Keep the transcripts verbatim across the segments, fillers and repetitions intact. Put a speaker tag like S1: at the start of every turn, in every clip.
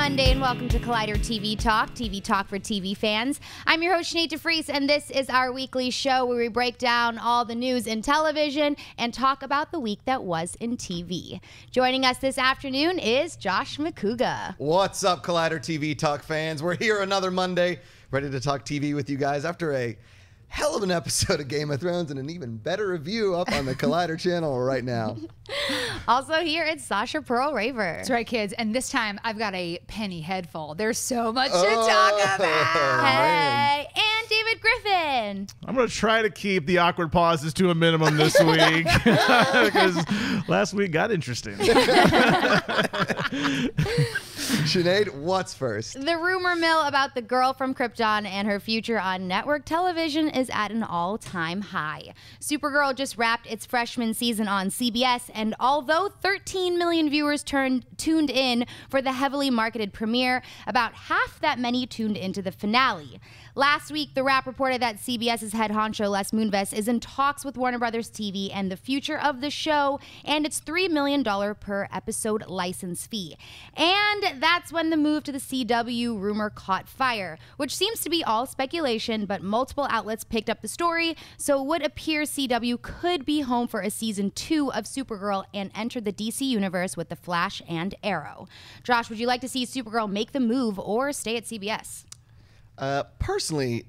S1: Monday and welcome to Collider T V Talk, T V Talk for T V fans. I'm your host, Sinéad Vries, and this is our weekly show where we break down all the news in television and talk about the week that was in T V. Joining us this afternoon is Josh Macuga.
S2: What's up, Collider T V Talk fans? We're here another Monday, ready to talk T V with you guys after a hell of an episode of Game of Thrones and an even better review up on the Collider channel right now.
S1: Also here, it's Sasha Perl-Raver.
S3: That's right, kids. And this time, I've got a penny head full. There's so much to
S2: Oh,
S3: talk about.
S1: Hey, and David Griffin.
S4: I'm going to try to keep the awkward pauses to a minimum this week because last week got interesting.
S2: Sinead, what's first?
S1: The rumor mill about the girl from Krypton and her future on network television is at an all-time high. Supergirl just wrapped its freshman season on C B S, and although thirteen million viewers turned tuned in for the heavily marketed premiere, about half that many tuned into the finale. Last week, The Wrap reported that CBS's head honcho Les Moonves is in talks with Warner Brothers T V and the future of the show and its three million dollars per episode license fee. And that's when the move to the C W rumor caught fire, which seems to be all speculation, but multiple outlets picked up the story, so it would appear C W could be home for a season two of Supergirl and enter the D C universe with The Flash and Arrow. Josh, would you like to see Supergirl make the move or stay at C B S?
S2: Uh, personally,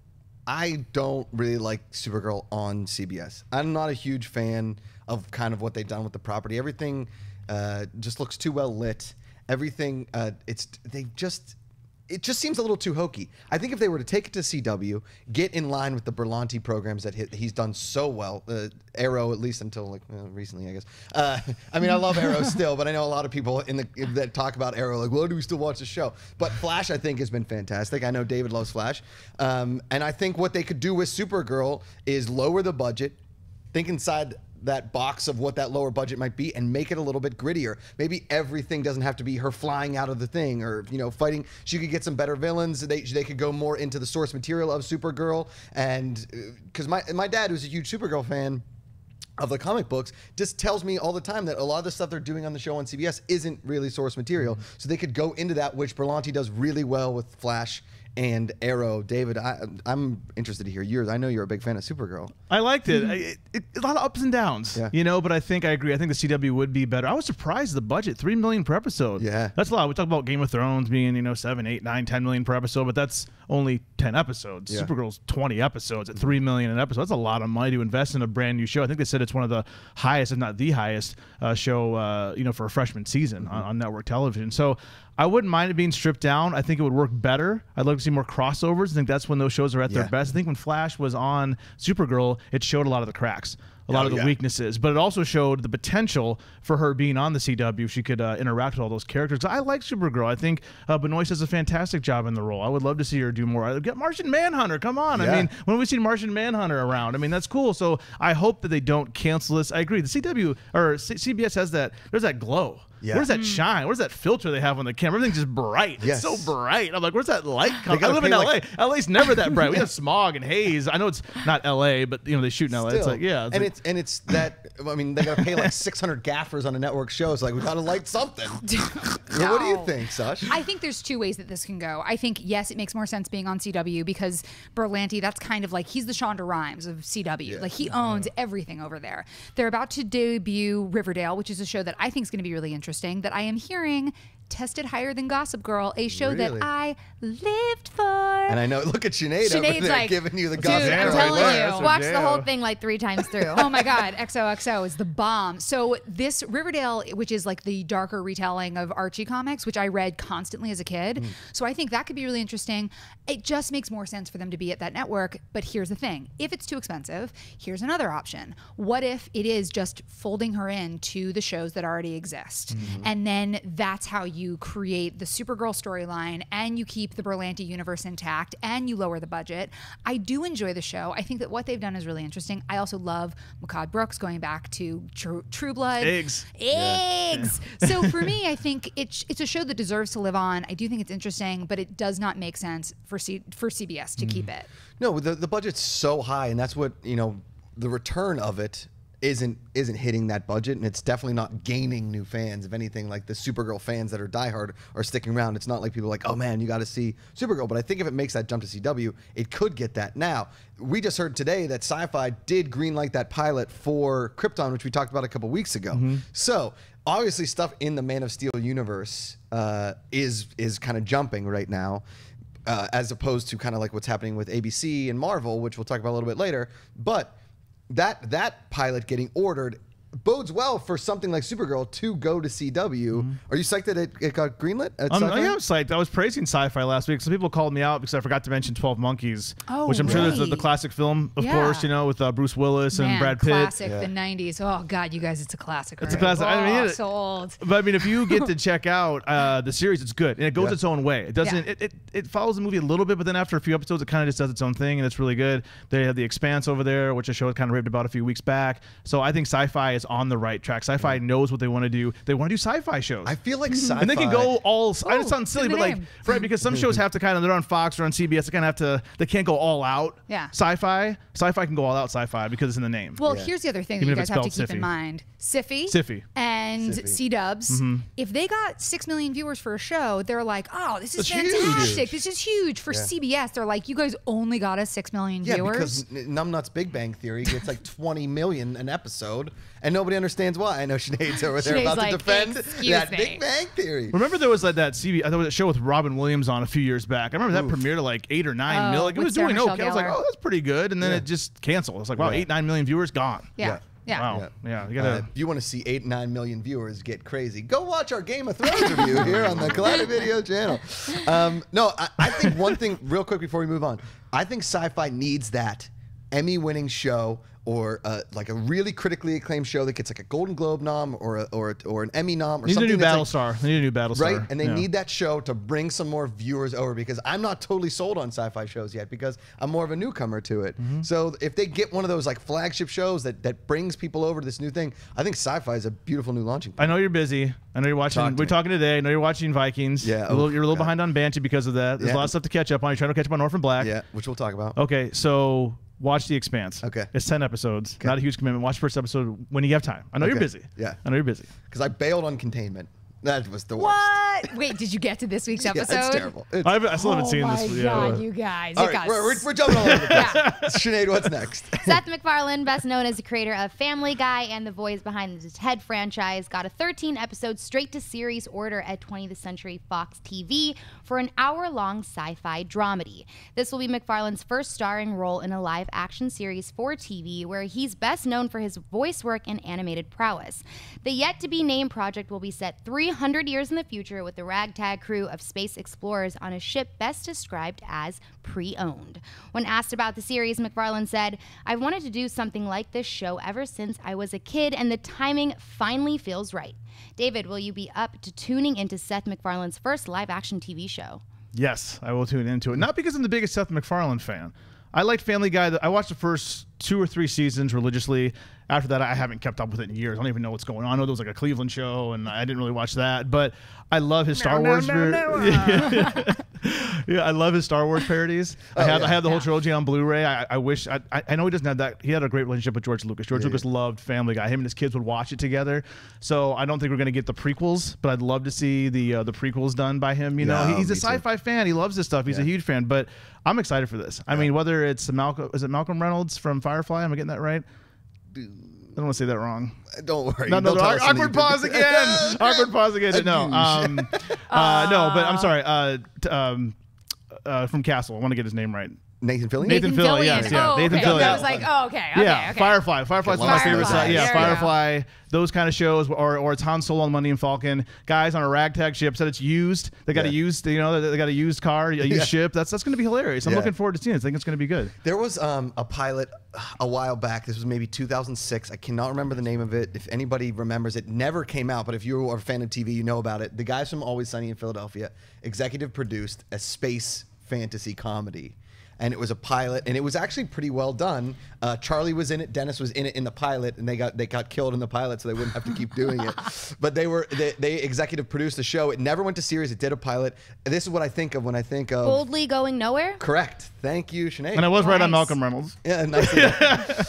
S2: I don't really like Supergirl on C B S. I'm not a huge fan of kind of what they've done with the property. Everything uh, just looks too well lit. Everything, uh, it's they just, it just seems a little too hokey. I think if they were to take it to C W, get in line with the Berlanti programs that he, he's done so well, uh, Arrow at least until like uh, recently, I guess. Uh, I mean, I love Arrow still, but I know a lot of people in the that talk about Arrow like, well, do we still watch the show? But Flash, I think, has been fantastic. I know David loves Flash, um, and I think what they could do with Supergirl is lower the budget, think inside that box of what that lower budget might be and make it a little bit grittier. Maybe everything doesn't have to be her flying out of the thing or, you know, fighting. She could get some better villains. They, they could go more into the source material of Supergirl. And because my, my dad, who's a huge Supergirl fan of the comic books, just tells me all the time that a lot of the stuff they're doing on the show on C B S isn't really source material. Mm-hmm. So they could go into that, which Berlanti does really well with Flash and Arrow. David, I, I'm interested to hear yours. I know you're a big fan of Supergirl.
S4: I liked it. I, it, it. A lot of ups and downs,
S2: yeah.
S4: you know, but I think I agree. I think the C W would be better. I was surprised the budget, three million per episode.
S2: Yeah.
S4: That's a lot. We talk about Game of Thrones being, you know, seven, eight, nine, ten million per episode, but that's only ten episodes.
S2: Yeah.
S4: Supergirl's twenty episodes at three million an episode. That's a lot of money to invest in a brand new show. I think they said it's one of the highest, if not the highest, uh, show, uh, you know, for a freshman season mm-hmm. on, on network television. So I wouldn't mind it being stripped down. I think it would work better. I'd love to see more crossovers. I think that's when those shows are at
S2: yeah.
S4: their best. I think when Flash was on Supergirl, it showed a lot of the cracks, a lot
S2: oh,
S4: of the
S2: yeah.
S4: weaknesses, but it also showed the potential for her being on the C W. She could uh, interact with all those characters. I like Supergirl. I think uh, Benoist does a fantastic job in the role. I would love to see her do more. I get Martian Manhunter. Come on.
S2: Yeah.
S4: I mean, when we see Martian Manhunter around, I mean, that's cool. So I hope that they don't cancel this. I agree. The C W or C B S has that, there's that glow.
S2: Yeah.
S4: Where's that shine? Where's that filter they have on the camera? Everything's just bright.
S2: Yes.
S4: It's so bright. I'm like, where's that light come? I live in
S2: like
S4: L A. L A's never that bright. We have smog and haze. I know it's not L A, but you know they shoot in L A.
S2: Still.
S4: It's like yeah, it's
S2: and
S4: like,
S2: it's and it's that. I mean, they gotta pay like six hundred gaffers on a network show. So like we gotta light something.
S3: No.
S2: What do you think, Sash?
S3: I think there's two ways that this can go. I think, yes, it makes more sense being on C W because Berlanti, that's kind of like, he's the Shonda Rhimes of C W.
S2: Yeah.
S3: Like, he owns everything over there. They're about to debut Riverdale, which is a show that I think is going to be really interesting, that I am hearing tested higher than Gossip Girl, a show
S2: Really?
S3: that I lived for.
S2: And I know, look at Sinead over
S3: Sinead's
S2: there
S3: like,
S2: giving you the
S3: dude,
S2: gossip.
S3: I'm
S2: Girl
S3: telling
S2: right
S3: you.
S2: there.
S4: That's
S1: Watch
S4: what
S1: the whole
S4: jail.
S1: thing like three times through.
S3: Oh my God, X O X O is the bomb. So this Riverdale, which is like the darker retelling of Archie comics, which I read constantly as a kid. Mm. So I think that could be really interesting. It just makes more sense for them to be at that network. But here's the thing. If it's too expensive, here's another option. What if it is just folding her into the shows that already exist? Mm-hmm. And then that's how you create the Supergirl storyline and you keep the Berlanti universe intact and you lower the budget. I do enjoy the show. I think that what they've done is really interesting. I also love Macabre Brooks going back to Tr True Blood.
S4: Eggs.
S3: Eggs. Yeah. So for me, I think it's it's a show that deserves to live on. I do think it's interesting, but it does not make sense for C for C B S to mm. keep it.
S2: No, the the budget's so high, and that's what, you know, the return of it isn't isn't hitting that budget, and it's definitely not gaining new fans. If anything, like the Supergirl fans that are diehard are sticking around. It's not like people are like, oh man, you got to see Supergirl. But I think if it makes that jump to C W, it could get that. Now, we just heard today that Sci-Fi did greenlight that pilot for Krypton, which we talked about a couple weeks ago. Mm-hmm. So obviously, stuff in the Man of Steel universe uh, is is kind of jumping right now. Uh, as opposed to kind of like what's happening with A B C and Marvel, which we'll talk about a little bit later. But that that pilot getting ordered bodes well for something like Supergirl to go to C W. Mm-hmm. Are you psyched that it, it got greenlit at
S4: um,
S2: Sci-Fi?
S4: Yeah, I'm psyched. I was praising Sci-Fi last week. Some people called me out because I forgot to mention twelve Monkeys,
S3: oh,
S4: which I'm
S3: right.
S4: sure there's the, the classic film, of
S3: yeah.
S4: course, you know, with uh, Bruce Willis
S3: Man,
S4: and Brad Pitt.
S3: Classic,
S2: yeah.
S3: the nineties. Oh, God, you guys, it's a classic.
S4: It's
S3: right?
S4: a classic.
S3: Oh,
S4: I mean, it,
S3: so old.
S4: But I mean, if you get to check out uh, the series, it's good. And it goes
S2: Yeah.
S4: its own way. It doesn't,
S3: Yeah.
S4: it, it, it follows the movie a little bit, but then after a few episodes, it kind of just does its own thing, and it's really good. They have The Expanse over there, which a show kind of raved about a few weeks back. So I think Sci-Fi is on the right track. Sci-Fi knows what they want to do. They want to do sci-fi shows.
S2: I feel like Sci-Fi...
S4: And they can go all. I know it sounds silly,
S3: good
S4: but like,
S3: name.
S4: right? Because some shows have to kind of. They're on Fox or on C B S. They kind of have to. They can't go all out.
S3: Yeah.
S4: Sci-fi. Sci-fi can go all out. Sci-fi because it's in the name.
S3: Well,
S2: Yeah.
S3: here's the other thing that
S4: Even
S3: you
S4: if
S3: guys
S4: it's
S3: have to
S4: spelled
S3: keep in
S4: Siffy.
S3: mind. Siffy.
S4: Siffy.
S3: And
S2: Siffy.
S3: C-dubs.
S4: Mm-hmm.
S3: If they got six million viewers for a show, they're like, oh, this is
S4: That's huge.
S3: fantastic. This is huge. For
S2: Yeah.
S3: C B S, they're like, you guys only got us six million
S2: Yeah,
S3: viewers.
S2: because Numbnuts Big Bang Theory gets like twenty million an episode, and nobody understands why. I know Sinead's over there
S3: Sinead's
S2: about
S3: like,
S2: to defend
S3: "Excuse
S2: that
S3: me."
S2: Big Bang Theory.
S4: Remember there was like that C B S, there was a show with Robin Williams on a few years back. I remember that
S2: Oof.
S4: premiered at like eight or nine
S3: Oh,
S4: million. Like, it
S3: with
S4: was
S3: Sarah
S4: doing
S3: Michelle
S4: okay. I was like,
S3: Gellar.
S4: oh, that's pretty good. And then
S2: Yeah.
S4: it just canceled. It's like, wow,
S2: Yeah.
S4: eight, nine million viewers gone.
S3: yeah.
S2: Yeah.
S3: Yeah.
S4: Wow.
S2: Yeah.
S4: Yeah. You
S2: Uh,
S4: gotta.
S2: if you want to see eight, nine million viewers get crazy, go watch our Game of Thrones review here on the Collider Video channel. Um, no, I, I think one thing, real quick before we move on, I think Sci-Fi needs that Emmy-winning show or uh, like a really critically acclaimed show that gets like a Golden Globe nom or a, or a, or an Emmy nom or
S4: They need a
S2: something
S4: new
S2: that's like,
S4: Battlestar. They need a new Battlestar.
S2: right? And they
S4: Yeah.
S2: need that show to bring some more viewers over because I'm not totally sold on sci-fi shows yet because I'm more of a newcomer to it.
S4: Mm-hmm.
S2: So if they get one of those like flagship shows that, that brings people over to this new thing, I think sci-fi is a beautiful new launching point.
S4: I know you're busy. I know you're watching.
S2: Talk to
S4: we're
S2: me.
S4: talking today. I know you're watching Vikings.
S2: Yeah,
S4: You're a little,
S2: oh,
S4: you're a little
S2: God.
S4: behind on Banshee because of that. There's
S2: Yeah.
S4: a lot of stuff to catch up on. You're trying to catch up on Orphan Black.
S2: Yeah, which we'll talk about.
S4: Okay, so watch The Expanse.
S2: Okay.
S4: It's ten episodes.
S2: Okay.
S4: Not a huge commitment. Watch the first episode when you have time. I know you're
S2: Okay.
S4: busy.
S2: Yeah.
S4: I know you're busy.
S2: Because I bailed on Containment. That was the worst.
S3: What? Wait, did you get to this week's
S2: Yeah,
S3: episode?
S2: it's terrible. It's,
S4: I, haven't- I still haven't
S3: Oh
S4: seen
S3: my
S4: this.
S3: God,
S4: Yeah.
S3: you guys.
S2: all
S3: it
S2: right,
S3: got
S2: we're, we're, we're jumping all over the place.
S3: Yeah.
S2: Sinead, what's next?
S1: Seth Macfarlane, best known as the creator of Family Guy and the voice behind the Ted franchise, got a thirteen episode straight-to-series order at twentieth Century Fox T V for an hour-long sci-fi dramedy. This will be Macfarlane's first starring role in a live-action series for T V, where he's best known for his voice work and animated prowess. The yet-to-be-named project will be set three hundred years in the future with the ragtag crew of space explorers on a ship best described as pre-owned. When asked about the series, Macfarlane said, "I've wanted to do something like this show ever since I was a kid, and the timing finally feels right." David, will you be up to tuning into Seth Macfarlane's first live-action T V show?
S4: Yes, I will tune into it. Not because I'm the biggest Seth MacFarlane fan. I liked Family Guy. I watched the first two or three seasons religiously. After that, I haven't kept up with it in years. I don't even know what's going on. I know there was like a Cleveland show, and I didn't really watch that. But I love his Star
S3: No,
S4: Wars.
S3: no, no, no.
S4: Yeah. Yeah, I love his Star Wars parodies. I
S2: Oh,
S4: have
S2: yeah.
S4: I have the whole
S3: Yeah.
S4: trilogy on Blu-ray. I, I wish I, I I know he doesn't have that. He had a great relationship with George Lucas. George
S2: Yeah,
S4: Lucas
S2: yeah.
S4: loved Family Guy. Him and his kids would watch it together. So I don't think we're gonna get the prequels, but I'd love to see the uh, the prequels done by him. You know,
S2: No,
S4: He- he's a
S2: me too.
S4: sci-fi fan. He loves this stuff. He's a
S2: Yeah.
S4: huge fan. But I'm excited for this. I mean, whether it's Malcolm, is it Malcolm Reynolds from Firefly? Am I getting that right? I don't want to say that wrong.
S2: Don't worry.
S4: No, no,
S2: Don't
S4: no.
S2: tell us
S4: Awkward
S2: anything.
S4: pause again. Awkward pause again. No, um, uh, no, but I'm sorry. Uh, t- um, uh, from Castle. I want to get his name right.
S2: Nathan Fillion?
S4: Nathan Fillion,
S3: Fillion.
S4: yes, yeah.
S3: Oh,
S4: Nathan
S3: okay.
S4: Fillion.
S3: I was like, oh, okay. okay
S4: yeah,
S3: okay.
S4: Firefly. Firefly's one of my favorite.
S2: Firefly.
S4: Yeah,
S3: There we go.
S4: Firefly. Those kind of shows, or or it's Han Solo on Money and Falcon. Guys on a ragtag ship said it's used. They got
S2: Yeah.
S4: a used, you know, they got a used car, a used
S2: Yeah.
S4: ship. That's that's going to be hilarious. I'm
S2: Yeah.
S4: looking forward to seeing it. I think it's going to be good.
S2: There was um, a pilot uh, a while back. This was maybe two thousand six. I cannot remember the name of it. If anybody remembers, it never came out. But if you are a fan of T V, you know about it. The guys from Always Sunny in Philadelphia executive produced a space fantasy comedy. And it was a pilot, and it was actually pretty well done. Uh, Charlie was in it, Dennis was in it in the pilot, and they got they got killed in the pilot, so they wouldn't have to keep doing it. But they were they, they executive produced the show. It never went to series. It did a pilot. This is what I think of when I think of
S1: Boldly going nowhere?
S2: correct. Thank you, Sinead.
S4: And I was right on
S3: Nice.
S4: Malcolm Reynolds.
S2: Yeah, nicely done.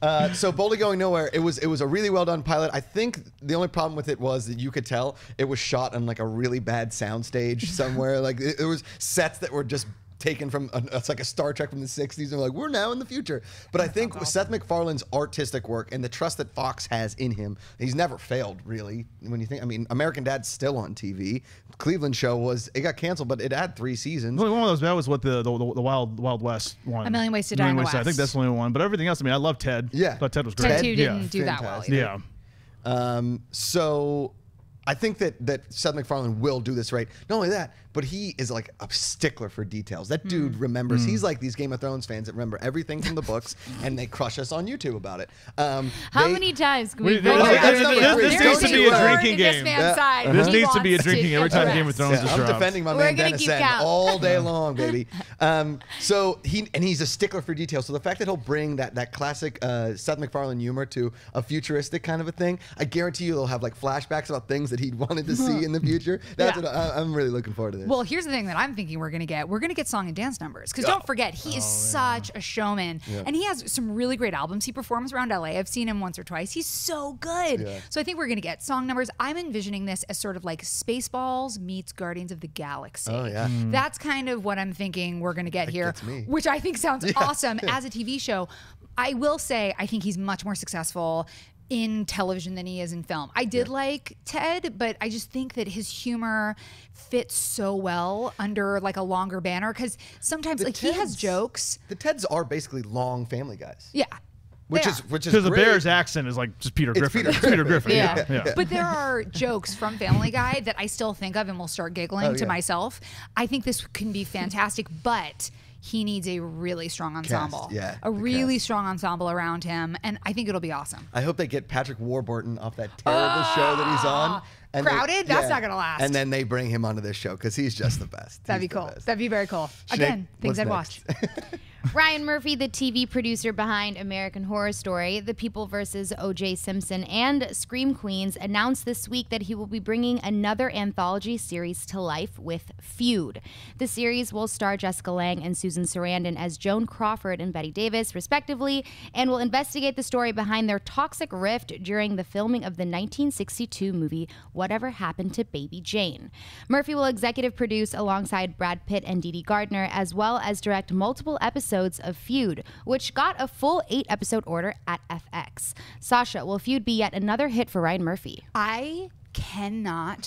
S2: Uh, so Boldly Going Nowhere, it was it was a really well done pilot. I think the only problem with it was that you could tell it was shot on like a really bad soundstage somewhere. Like it, it was sets that were just taken from a, it's like a Star Trek from the sixties, and they're like, we're now in the future. But I think with Seth MacFarlane's artistic work and the trust that Fox has in him, he's never failed, really. When you think, I mean, American Dad's still on T V. Cleveland Show was, it got canceled, but it had three seasons.
S4: The only one of those, that was what the, the, the, the Wild Wild West one.
S3: A Million Ways to Die in the
S4: Ways to- I think
S3: West.
S4: that's the only one. But everything else, I mean, I love Ted.
S2: Yeah.
S4: But Ted was great.
S3: Ted two
S4: yeah.
S3: didn't do that well
S2: Fantastic.
S3: either.
S4: Yeah.
S2: Um, so I think that that Seth MacFarlane will do this right. Not only that, but he is like a stickler for details. That dude remembers. He's like these Game of Thrones fans that remember everything from the books, and they crush us on YouTube about it. Um,
S1: How
S2: they-
S1: many times can
S4: We-
S1: we
S4: this-
S1: go
S4: this-
S1: over
S4: this-
S1: that?
S4: this- this
S1: There's
S4: needs to
S1: a
S4: be a
S1: word
S4: drinking
S1: in
S4: game.
S1: This man's
S2: Yeah.
S1: side.
S4: This
S1: He
S4: needs to be a
S1: wants
S4: drinking every time
S1: correct.
S4: Game of Thrones
S2: Yeah,
S4: is
S2: I'm
S4: dropped.
S2: defending my
S1: We're
S2: man
S1: gonna
S2: Dennis
S1: keep
S2: N
S1: count.
S2: all day long, baby. Um, so he and he's a stickler for detail. So the fact that he'll bring that that classic uh, Seth MacFarlane humor to a futuristic kind of a thing, I guarantee you they'll have like flashbacks about things that he wanted to see in the future. That's
S3: Yeah.
S2: what I, I'm really looking forward to this.
S3: Well, here's the thing that I'm thinking we're gonna get. We're gonna get song and dance numbers because don't forget he is such a showman, and he has some really great albums. He performs around L A. I've seen him once or twice. He's so good.
S2: Yeah.
S3: So I think we're gonna get song numbers. I'm envisioning this as sort of like Spaceballs meets Guardians of the Galaxy.
S2: Oh, yeah.
S4: Mm.
S3: That's kind of what I'm thinking we're gonna get here,
S2: gets me.
S3: which I think sounds awesome as a T V show. I will say I think he's much more successful in television than he is in film. I did like Ted, but I just think that his humor fits so well under like a longer banner because sometimes
S2: The
S3: like he has
S2: Teds-
S3: jokes.
S2: The Teds are basically long Family Guys,
S3: Yeah.
S2: which
S3: they
S2: is
S3: are.
S2: which is
S4: Because the
S2: great.
S4: Bear's accent is like just Peter
S2: It's
S4: Griffin.
S2: Peter
S4: It's Peter
S2: Griffin.
S4: Griffin.
S1: Yeah.
S4: Yeah. yeah.
S3: But there are jokes from Family Guy that I still think of and will start giggling
S2: Oh,
S3: to
S2: yeah.
S3: myself. I think this can be fantastic, but he needs a really strong ensemble.
S2: yeah,
S3: A
S2: the
S3: really
S2: cast.
S3: strong ensemble around him, and I think it'll be awesome.
S2: I hope they get Patrick Warburton off that terrible show that he's on. And they-
S3: Crowded? That's not gonna last.
S2: And then they bring him onto this show because he's just the best.
S3: That'd
S2: He's
S3: be
S2: the
S3: cool.
S2: best.
S3: That'd be very cool.
S2: Sinead,
S3: Again, things
S2: what's
S3: I'd
S2: next?
S3: watch.
S1: Ryan Murphy, the T V producer behind American Horror Story, The People versus O J Simpson, and Scream Queens, announced this week that he will be bringing another anthology series to life with Feud. The series will star Jessica Lange and Susan Sarandon as Joan Crawford and Betty Davis, respectively, and will investigate the story behind their toxic rift during the filming of the nineteen sixty-two movie Whatever Happened to Baby Jane. Murphy will executive produce alongside Brad Pitt and Dee Dee Gardner, as well as direct multiple episodes of Feud, which got a full eight episode order at F X. Sasha, will Feud be yet another hit for Ryan Murphy?
S3: I cannot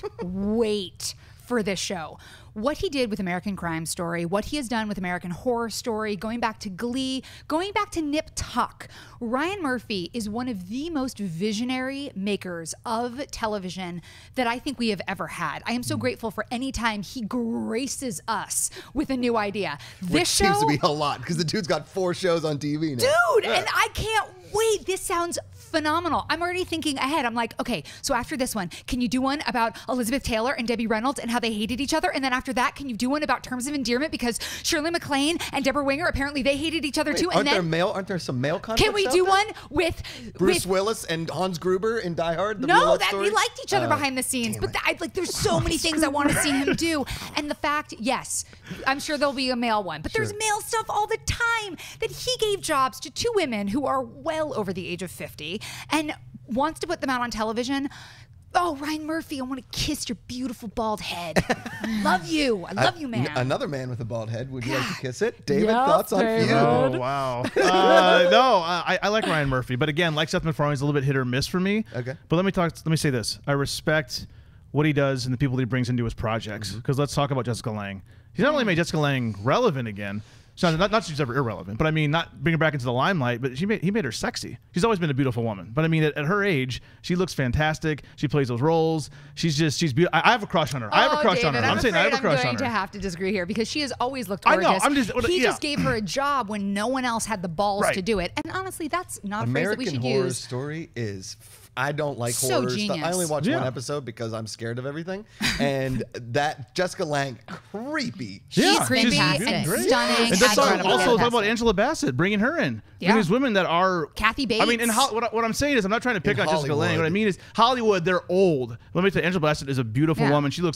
S3: wait for this show. What he did with American Crime Story, what he has done with American Horror Story, going back to Glee, going back to Nip Tuck. Ryan Murphy is one of the most visionary makers of television that I think we have ever had. I am so grateful for any time he graces us with a new idea. This
S2: Which
S3: show
S2: seems to be a lot because the dude's got four shows on T V now.
S3: Dude, and I can't wait. This sounds phenomenal. I'm already thinking ahead. I'm like, okay, so after this one, can you do one about Elizabeth Taylor and Debbie Reynolds and how they hated each other? And then after that, can you do one about Terms of Endearment because Shirley MacLaine and Deborah Winger, apparently they hated each other
S2: Wait,
S3: too.
S2: aren't
S3: And
S2: there
S3: then
S2: male? Aren't there some male conflicts?
S3: can we
S2: out
S3: do
S2: there?
S3: one with
S2: Bruce
S3: with,
S2: Willis and Hans Gruber in Die Hard? The real
S3: no,
S2: love
S3: that
S2: story?
S3: we liked each other
S2: Oh,
S3: behind the scenes,
S2: damn
S3: but
S2: it.
S3: th- I, like, there's so many things I want to see him do. And the fact, yes, I'm sure there'll be a male one, but there's
S2: Sure.
S3: male stuff all the time. That he gave jobs to two women who are well over the age of fifty and wants to put them out on television. Oh, Ryan Murphy, I want to kiss your beautiful bald head. love you. I love you, man.
S2: N- another man with a bald head. Would you like to kiss it? David,
S3: Yes,
S2: thoughts on
S3: David.
S2: Feud?
S4: Oh, wow. Uh, no, I, I like Ryan Murphy. But again, like Seth MacFarlane, he's a little bit hit or miss for me.
S2: Okay.
S4: But let me talk. Let me say this. I respect what he does and the people that he brings into his projects.
S2: Mm-hmm.
S4: Because let's talk about Jessica Lange. He's not only made Jessica Lange relevant again. So not, not that she's ever irrelevant, but I mean, not bring her back into the limelight, but she made, he made her sexy. She's always been a beautiful woman. But I mean, at, at her age, she looks fantastic. She plays those roles. She's just, she's beautiful. I, I have a crush on her. I have a
S3: Oh,
S4: crush
S3: David,
S4: on her.
S3: I'm,
S4: I'm saying I have a
S3: afraid
S4: crush
S3: I'm going
S4: on her.
S3: to have to disagree here because she has always looked
S4: I know,
S3: gorgeous.
S4: I'm just-
S3: he
S4: yeah.
S3: just gave her a job when no one else had the balls
S4: Right.
S3: to do it. And honestly, that's not a phrase that we
S2: American
S3: should
S2: Horror
S3: use.
S2: Story is. f- I don't like
S3: So
S2: horror stuff. I
S3: genius.
S2: only watch
S4: Yeah.
S2: one episode because I'm scared of everything. And that Jessica Lange, creepy.
S4: Yeah,
S3: She's creepy
S1: fantastic.
S3: and
S1: Great.
S3: stunning.
S4: And that's
S1: Incredible.
S4: also talk about
S1: Fantastic.
S4: Angela Bassett, bringing her in.
S3: Yeah.
S4: Bringing these women that are
S3: Kathy
S4: I mean, in
S3: Bates.
S4: Hol- what, I- what I'm saying is, I'm not trying to pick
S2: In
S4: on Jessica Lange.
S2: Hollywood.
S4: What I mean is, Hollywood, they're old. Let me tell you, Angela Bassett is a beautiful
S3: Yeah.
S4: woman. She looks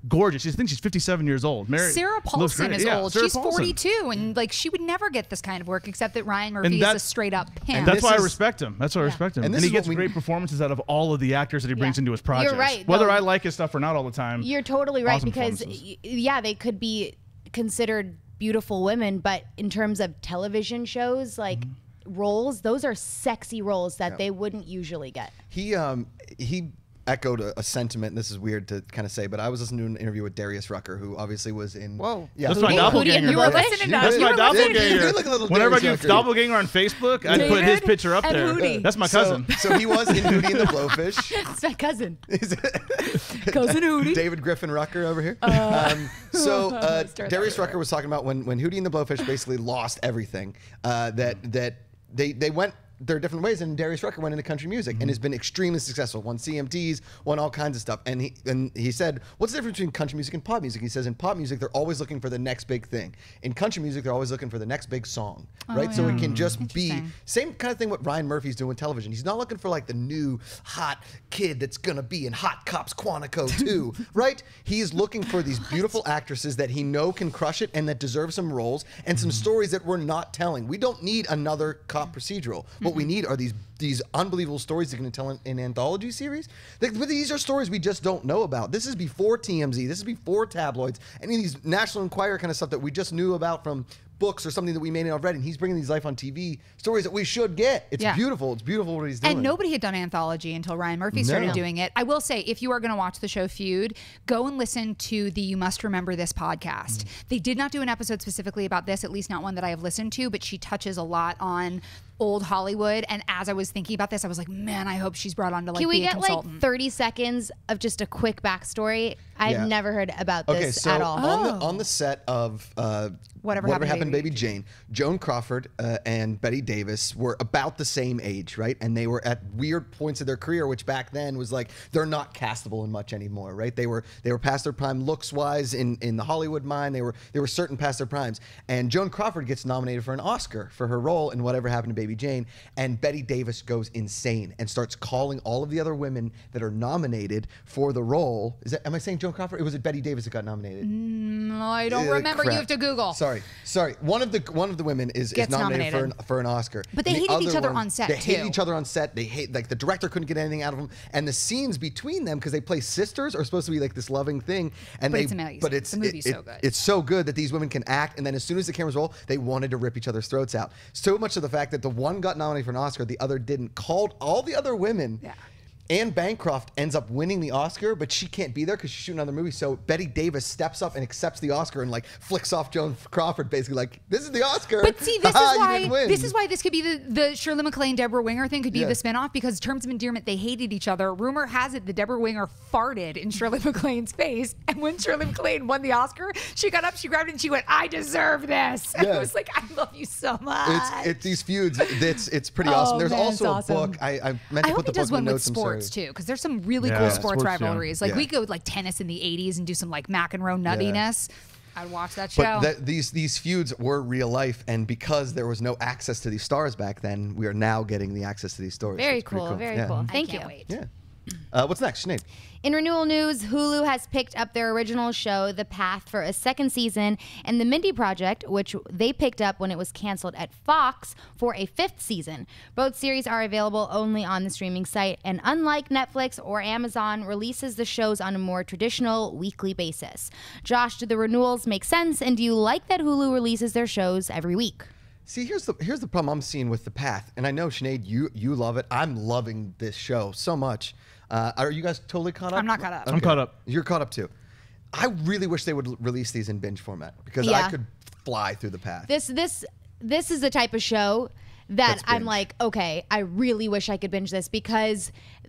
S4: gorgeous. She thinks she's fifty-seven years old. Mary
S3: Sarah Paulson
S4: great.
S3: is
S4: Yeah,
S3: old.
S4: Sarah
S3: She's
S4: Paulson.
S3: forty-two, and like she would never get this kind of work, except that Ryan Murphy
S4: that-
S3: is a straight up pimp.
S4: And that's
S2: this
S4: why I
S2: is-
S4: respect him. That's why I respect him.
S2: And
S4: And,
S2: this
S4: he
S2: is what
S4: gets
S2: we-
S4: great performances out of all of the actors that he brings
S3: Yeah.
S4: into his projects.
S1: right,
S4: Whether
S1: though.
S4: I like his stuff or not all the time.
S1: You're totally right
S4: Awesome
S1: because
S4: performances.
S1: y- yeah, they could be considered beautiful women, but in terms of television shows, like
S4: Mm-hmm.
S1: roles, those are sexy roles that they wouldn't usually get.
S2: He um he echoed a, a sentiment. This is weird to kind of say, but I was listening to an interview with Darius Rucker, who obviously was in.
S3: Whoa.
S2: Yeah,
S4: That's
S2: who-
S4: my
S1: Who-
S4: doppelganger.
S1: who do you-
S3: You were
S1: Brother?
S3: listening to
S2: You
S3: us.
S4: That's
S2: did-
S3: You
S4: my
S3: were
S2: did-
S3: listening.
S2: you
S4: doppelganger.
S2: did look a little
S4: Whenever I
S2: Darius
S4: do
S2: Rucker.
S4: doppelganger on Facebook, I put
S3: David
S4: his picture up
S3: and
S4: there.
S3: Hootie.
S4: That's my
S2: So,
S4: cousin.
S2: so he was in Hootie and the Blowfish.
S1: It's my cousin.
S3: Cousin Hootie.
S2: David Griffin Rucker over here. um, so uh,
S3: Start
S2: Darius
S3: that
S2: Rucker was talking about when when Hootie and the Blowfish basically lost everything. Uh, that that they they went their different ways, and Darius Rucker went into country music and has been extremely successful. Won C M Ts, won all kinds of stuff. And he and he said, "What's the difference between country music and pop music?" He says, "In pop music, they're always looking for the next big thing. In country music, they're always looking for the next big song, right? So it can just be
S3: Interesting.
S2: same kind of thing what Ryan Murphy's doing with television. He's not looking for like the new hot kid that's gonna be in Hot Cops Quantico two, right? He's looking for these beautiful actresses that he know can crush it and that deserve some roles and some stories that we're not telling. We don't need another cop procedural. What we need are these these unbelievable stories that can tell in an anthology series. Like, but these are stories we just don't know about. This is before T M Z. This is before tabloids. Any of these National Enquirer kind of stuff that we just knew about from books or something that we may not have read. And he's bringing these life on T V stories that we should get. It's
S3: Yeah.
S2: beautiful. It's beautiful what he's doing.
S3: And nobody had done anthology until Ryan Murphy started
S2: No.
S3: doing it. I will say, if you are going to watch the show Feud, go and listen to the You Must Remember This podcast.
S2: Mm.
S3: They did not do an episode specifically about this, at least not one that I have listened to, but she touches a lot on old Hollywood. And as I was thinking about this, I was like, man, I hope she's brought on to like
S1: Can we
S3: be a
S1: get like
S3: consultant.
S1: thirty seconds of just a quick backstory? I've
S2: Yeah.
S1: never heard about this
S2: Okay, so
S1: at all.
S2: on the
S3: Oh.
S2: on the set of uh,
S3: Whatever
S2: Whatever
S3: Happened
S2: Happened,
S3: to
S2: Baby,
S3: Baby
S2: Jane, Joan Crawford uh, and Betty Davis were about the same age, right? And they were at weird points of their career, which back then was like they're not castable in much anymore, right? They were they were past their prime looks wise in in the Hollywood mind. They were they were certain past their primes. And Joan Crawford gets nominated for an Oscar for her role in Whatever Happened to Baby Jane, and Betty Davis goes insane and starts calling all of the other women that are nominated for the role. Is that am I saying Joan Crawford? Or was it Betty Davis that got nominated?
S3: No, I don't
S2: Uh,
S3: remember.
S2: crap.
S3: You have to Google.
S2: Sorry, sorry. One of the one of the women is, is
S3: Gets
S2: nominated,
S3: nominated.
S2: for an, for an Oscar.
S3: But they
S2: And the
S3: hated each
S2: other
S3: other on set,
S2: They hated
S3: too.
S2: each other on set. They hate like the director couldn't get anything out of them, and the scenes between them because they play sisters are supposed to be like this loving thing. And
S3: But
S2: they,
S3: it's amazing.
S2: But it's
S3: The movie's
S2: it-
S3: so
S2: it-
S3: good.
S2: It's so good that these women can act, and then as soon as the cameras roll, they wanted to rip each other's throats out. So much to the fact that the one got nominated for an Oscar, the other didn't. Called all the other women.
S3: Yeah.
S2: Anne Bancroft ends up winning the Oscar, but she can't be there because she's shooting another movie. So Betty Davis steps up and accepts the Oscar and like flicks off Joan Crawford, basically like, "This is the Oscar."
S3: But see, this
S2: Haha,
S3: is
S2: you
S3: why
S2: didn't win."
S3: this is why this could be the, the Shirley MacLaine Deborah Winger thing could be
S2: Yeah.
S3: the spinoff because terms of endearment they hated each other. Rumor has it that Deborah Winger farted in Shirley MacLaine's face, and when Shirley MacLaine won the Oscar, she got up, she grabbed it, and she went, "I deserve this." And
S2: Yeah.
S3: I was like, "I love you so much."
S2: It's it's these feuds. It's it's pretty
S3: Oh,
S2: awesome. There's
S3: man,
S2: also
S3: it's awesome.
S2: a book. I, I meant
S3: I
S2: to
S3: hope
S2: put the
S3: he does
S2: book in
S3: one
S2: the
S3: with
S2: notes. I'm
S3: sports
S2: sorry.
S3: too, because there's some really
S4: Yeah,
S3: cool
S4: yeah,
S3: sports,
S4: sports, yeah.
S3: rivalries. Like
S2: Yeah.
S3: we go like tennis in the eighties and do some like McEnroe nuttiness. I'd watch that show.
S2: But that, these these feuds were real life, and because there was no access to these stars back then, we are now getting the access to these stories. So
S1: Very
S2: it's pretty
S1: cool, very
S2: Yeah.
S1: cool.
S3: I
S1: Thank
S3: can't
S1: you.
S3: wait.
S2: Yeah. Uh, what's next, Sinead?
S1: In renewal news, Hulu has picked up their original show, The Path, for a second season, and The Mindy Project, which they picked up when it was canceled at Fox, for a fifth season. Both series are available only on the streaming site, and unlike Netflix or Amazon, releases the shows on a more traditional weekly basis. Josh, do the renewals make sense, and do you like that Hulu releases their shows every week?
S2: See, here's the here's the problem I'm seeing with The Path, and I know Sinead, you you love it. I'm loving this show so much. Uh, are you guys totally caught up?
S3: I'm not caught up.
S4: I'm caught up.
S2: You're caught up too. I really wish they would l- release these in binge format because I
S1: Yeah.
S2: could fly through The Path.
S1: This this this is the type of show that
S2: That's
S1: I'm
S2: binge.
S1: like, okay, I really wish I could binge this because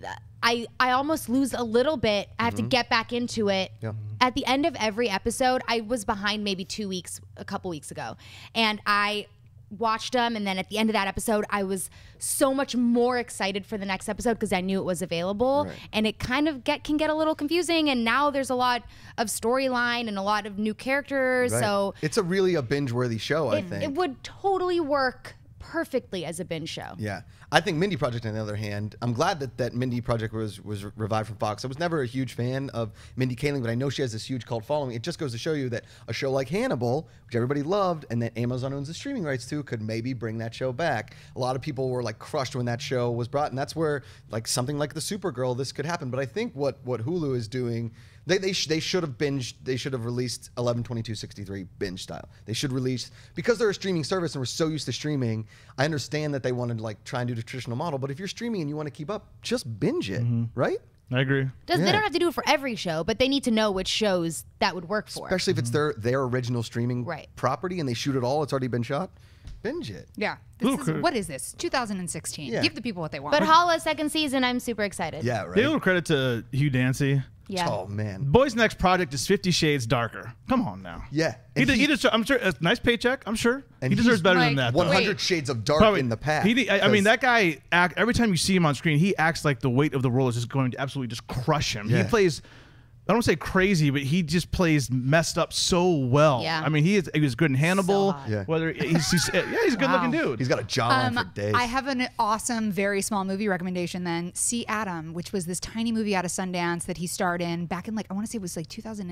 S1: I I almost lose a little bit. I have to get back into it.
S2: Yeah.
S1: At the end of every episode, I was behind maybe two weeks, a couple weeks ago, and I watched them, and then at the end of that episode I was so much more excited for the next episode because I knew it was available.
S2: Right.
S1: And it kind of get can get a little confusing, and now there's a lot of storyline and a lot of new characters.
S2: Right.
S1: So
S2: it's a really a binge-worthy show, I
S1: it,
S2: think.
S1: it would totally work perfectly as a binge show.
S2: Yeah, I think Mindy Project, on the other hand, I'm glad that that Mindy Project was was revived from Fox. I was never a huge fan of Mindy Kaling, but I know she has this huge cult following. It just goes to show you that a show like Hannibal, which everybody loved, and that Amazon owns the streaming rights to, could maybe bring that show back. A lot of people were like crushed when that show was brought, and that's where like something like the Supergirl, this could happen. But I think what what Hulu is doing. They they, sh they should have binged. They should have released eleven twenty-two sixty-three binge style. They should release, because they're a streaming service and we're so used to streaming. I understand that they wanted to like try and do the traditional model, but if you're streaming and you want to keep up, just binge it, mm-hmm. right?
S4: I agree.
S1: Does,
S2: Yeah.
S1: They don't have to do it for every show, but they need to know which shows that would work for.
S2: Especially if it's their their original streaming
S1: Right.
S2: property and they shoot it all. It's already been shot. Binge it.
S3: Yeah. This
S4: Okay.
S3: is, what is this? two thousand sixteen.
S2: Yeah.
S3: Give the people what they want.
S1: But Hala second season, I'm super excited.
S2: Yeah, right.
S4: Give a little credit to Hugh Dancy.
S1: Yeah.
S2: Oh man.
S4: Boy's next project is Fifty Shades Darker. Come on now.
S2: Yeah.
S4: He,
S2: And
S4: did, he
S2: he-
S4: deserves, I'm sure, a nice paycheck, I'm sure.
S2: And
S4: he deserves
S2: he's
S4: better
S3: like
S4: than that.
S2: one
S4: though.
S2: hundred
S3: Wait.
S2: Shades of Dark
S4: Probably-
S2: in the past.
S4: He, I, I mean,
S2: 'cause-
S4: that guy, act, every time you see him on screen, he acts like the weight of the world is just going to absolutely just crush him. He
S2: Yeah.
S4: plays, I don't say crazy, but he just plays messed up so well.
S1: Yeah.
S4: I mean, he is he was good in Hannibal.
S1: hot.
S2: Yeah.
S4: Whether he's, he's yeah, he's a good looking
S3: Wow.
S4: dude.
S2: He's got a jawline
S3: Um,
S2: for days.
S3: I have an awesome, very small movie recommendation then. See Adam, which was this tiny movie out of Sundance that he starred in back in like, I want to say it was like two thousand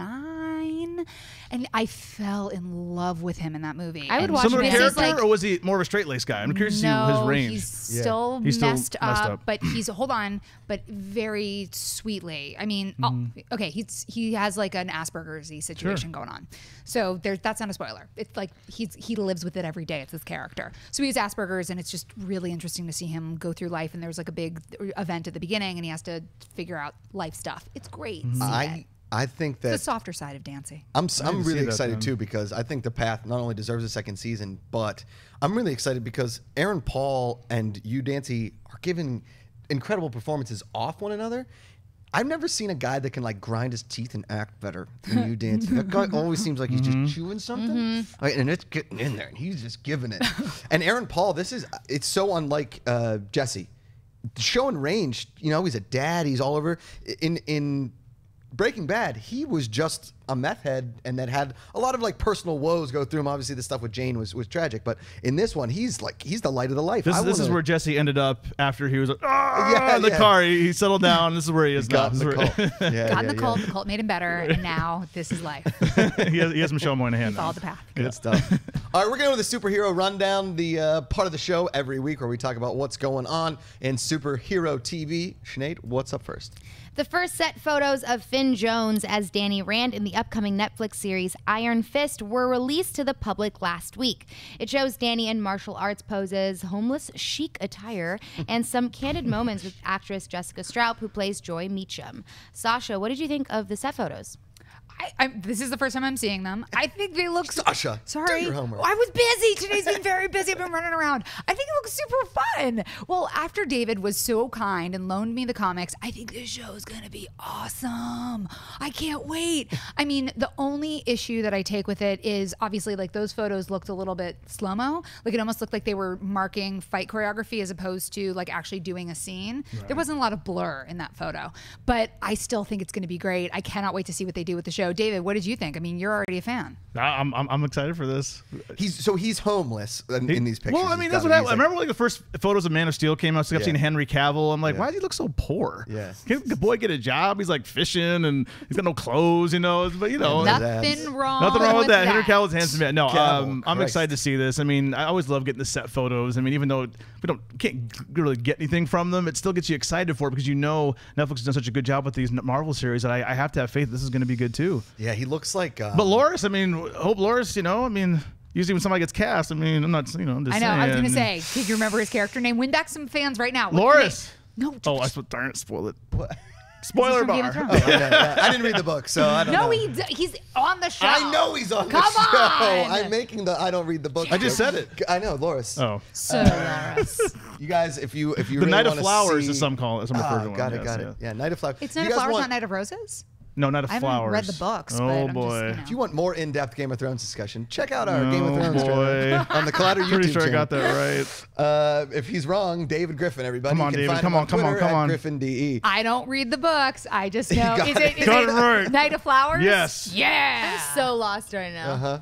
S3: nine. And I fell in love with him in that movie.
S1: I would
S3: And
S1: watch
S4: Similar
S1: it.
S3: this is
S4: character,
S3: like-
S4: or was he more of a straight laced guy? I'm curious to
S3: no,
S4: see his range.
S3: he's
S2: Yeah.
S3: still,
S4: He's still
S3: messed,
S4: messed
S3: up,
S4: up.
S3: but he's hold on, but very sweetly. I mean, oh, okay, he's he has like an Asperger's situation going on, so there's that's not a spoiler. It's like he's he lives with it every day. It's his character, so he has Asperger's, and it's just really interesting to see him go through life. And there's like a big event at the beginning, and he has to figure out life stuff. It's great. See it.
S2: I I think
S3: the
S2: that
S3: softer side of Dancy.
S2: I'm
S4: I
S2: I'm
S4: didn't see
S2: really
S4: that
S2: excited
S4: then.
S2: too, because I think The Path not only deserves a second season, but I'm really excited because Aaron Paul and Hugh Dancy are giving incredible performances off one another. I've never seen a guy that can like grind his teeth and act better than Hugh Dancy. That guy always seems like he's
S4: Mm-hmm.
S2: just chewing something, like, and it's getting in there, and he's just giving it. And Aaron Paul, this is it's so unlike uh, Jesse. Showing range, you know, he's a dad. He's all over in in. Breaking Bad, he was just a meth head and that had a lot of like personal woes go through him. Obviously, the stuff with Jane was, was tragic, but in this one, he's like he's the light of the life.
S4: This,
S2: I
S4: this is
S2: wanna-
S4: where Jesse ended up after he was like, ah,
S2: Yeah,
S4: in the
S2: yeah.
S4: car. He, he settled down. This is where he is now.
S2: got in the
S4: This is where-
S2: cult. Yeah,
S3: Got in
S2: yeah,
S3: the cult.
S2: yeah.
S3: The cult made him better, and now this is life.
S4: he, has, he has Michelle Moynihan now.
S3: Followed the path.
S2: Good stuff. All right, we're going to the superhero rundown, the uh, part of the show every week where we talk about what's going on in superhero T V. Sinead, what's up first?
S1: The first set photos of Finn Jones as Danny Rand in the upcoming Netflix series Iron Fist were released to the public last week. It shows Danny in martial arts poses, homeless chic attire, and some candid moments with actress Jessica Stroup, who plays Joy Meacham. Sasha, what did you think of the set photos?
S3: I, I, this is the first time I'm seeing them. I think they look.
S2: Sasha,
S3: sorry,
S2: do your homework.
S3: I was busy. Today's been very busy. I've been running around. I think it looks super fun. Well, after David was so kind and loaned me the comics, I think this show is gonna be awesome. I can't wait. I mean, the only issue that I take with it is obviously like those photos looked a little bit slow mo. Like it almost looked like they were marking fight choreography as opposed to like actually doing a scene. Right. There wasn't a lot of blur in that photo, but I still think it's gonna be great. I cannot wait to see what they do with the show. David, what did you think? I mean, you're already a fan.
S4: I'm, I'm, I'm excited for this.
S2: He's so he's homeless in, in these pictures.
S4: Well, I mean,
S2: He's
S4: that's
S2: got
S4: what
S2: it.
S4: I,
S2: He's
S4: I
S2: like-
S4: remember. Like the first photos of Man of Steel came out. So I kept
S2: Yeah.
S4: seeing Henry Cavill. I'm like,
S2: Yeah.
S4: why does he look so poor?
S2: Yeah.
S4: Can't the boy get a job? He's like fishing and he's got no clothes, you know. But you know,
S2: Yeah,
S3: Nothing
S2: abs.
S3: wrong.
S4: nothing wrong with that.
S3: that.
S4: Henry Cavill's handsome man. No,
S2: Cavill,
S4: um, I'm
S2: Christ.
S4: excited to see this. I mean, I always love getting the set photos. I mean, even though we don't can't really get anything from them, it still gets you excited for it because you know Netflix has done such a good job with these Marvel series that I, I have to have faith this is going to be good too.
S2: Yeah, he looks like. Um,
S4: But Loris, I mean, hope Loris, you know, I mean, usually when somebody gets cast, I mean, I'm not, you know, I'm just
S3: I know. I was gonna
S4: saying.
S3: say, did you remember his character name? Win back some fans right now. What's the
S4: Loris.
S3: name? No.
S4: Oh, I sp- darn it, spoil it.
S2: What?
S4: Spoiler
S3: from Game of
S4: bar.
S3: Thrones.
S2: Oh, yeah, yeah. I didn't read the book, so I don't
S3: No,
S2: know.
S3: he d- he's on the show.
S2: I know he's on
S3: Come
S2: the show.
S3: on.
S2: I'm making the I don't read the book.
S4: I just
S2: joke.
S4: said it.
S2: I know, Loris.
S4: Oh,
S3: So Loris.
S2: You guys, if you if you
S4: the
S2: really
S4: Night of
S2: wanna
S4: Flowers
S2: see,
S4: is some call it. Some
S2: Ah,
S4: refer to
S2: got
S4: one.
S2: it, got
S4: yes,
S2: it. Yeah, Night of Flowers.
S3: It's
S2: You
S3: Night of
S2: guys
S3: Flowers,
S2: want-
S3: not Night of Roses.
S4: No, Night of
S3: I haven't
S4: Flowers.
S3: read the books,
S4: Oh
S3: but I'm
S4: boy.
S3: just, you know.
S2: If you want more in-depth Game of Thrones discussion, check out our
S4: Oh,
S2: Game of Thrones
S4: boy.
S2: trailer on the Collider YouTube
S4: Pretty sure I
S2: channel.
S4: got that right.
S2: Uh, if he's wrong, David Griffin, everybody.
S4: Come on,
S2: you can
S4: David.
S2: Find
S4: Come
S2: him
S4: on, come on,
S2: Twitter
S4: come
S2: at
S4: on.
S2: Griffin D E.
S3: I don't read the books. I just know.
S2: got
S3: Is
S2: it.
S3: it, is
S4: Got
S3: it
S4: it right.
S3: Night of Flowers?
S4: Yes.
S3: Yeah.
S1: I'm so lost right now.
S2: Uh huh.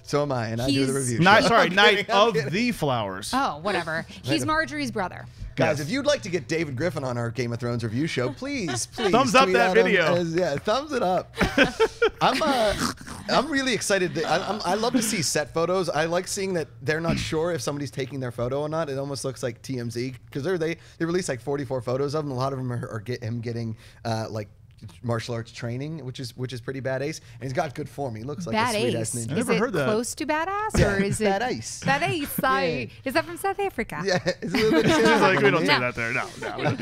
S2: So am I, and I do
S3: He's-
S2: the review.
S4: Night,
S2: show.
S4: sorry,
S2: I'm
S4: Night
S2: kidding, I'm
S4: of
S2: kidding.
S4: the Flowers.
S3: Oh, whatever. He's Marjorie's brother.
S2: Guys,
S4: Yes.
S2: if you'd like to get David Griffin on our Game of Thrones review show, please, please
S4: Thumbs up
S2: tweet
S4: that
S2: at him
S4: video.
S2: as- yeah, thumbs it up. I'm uh, I'm really excited. To, I, I'm, I love to see set photos. I like seeing that they're not sure if somebody's taking their photo or not. It almost looks like T M Z because they're they they released like forty-four photos of them. A lot of them are, are get him getting uh, like martial arts training, which is which is pretty bad ace, and he's got good form. He looks like
S3: Bad
S2: a sweet
S3: ace.
S2: ass ninja.
S4: I
S3: Is
S4: never
S3: it
S4: heard that.
S3: close to badass,
S2: Yeah,
S3: or is it
S2: bad ace.
S3: Bad ace. I, Is that from South Africa?
S2: Yeah, it's a little bit.
S4: She's like, we don't say
S3: No.
S4: that there. No, no. we don't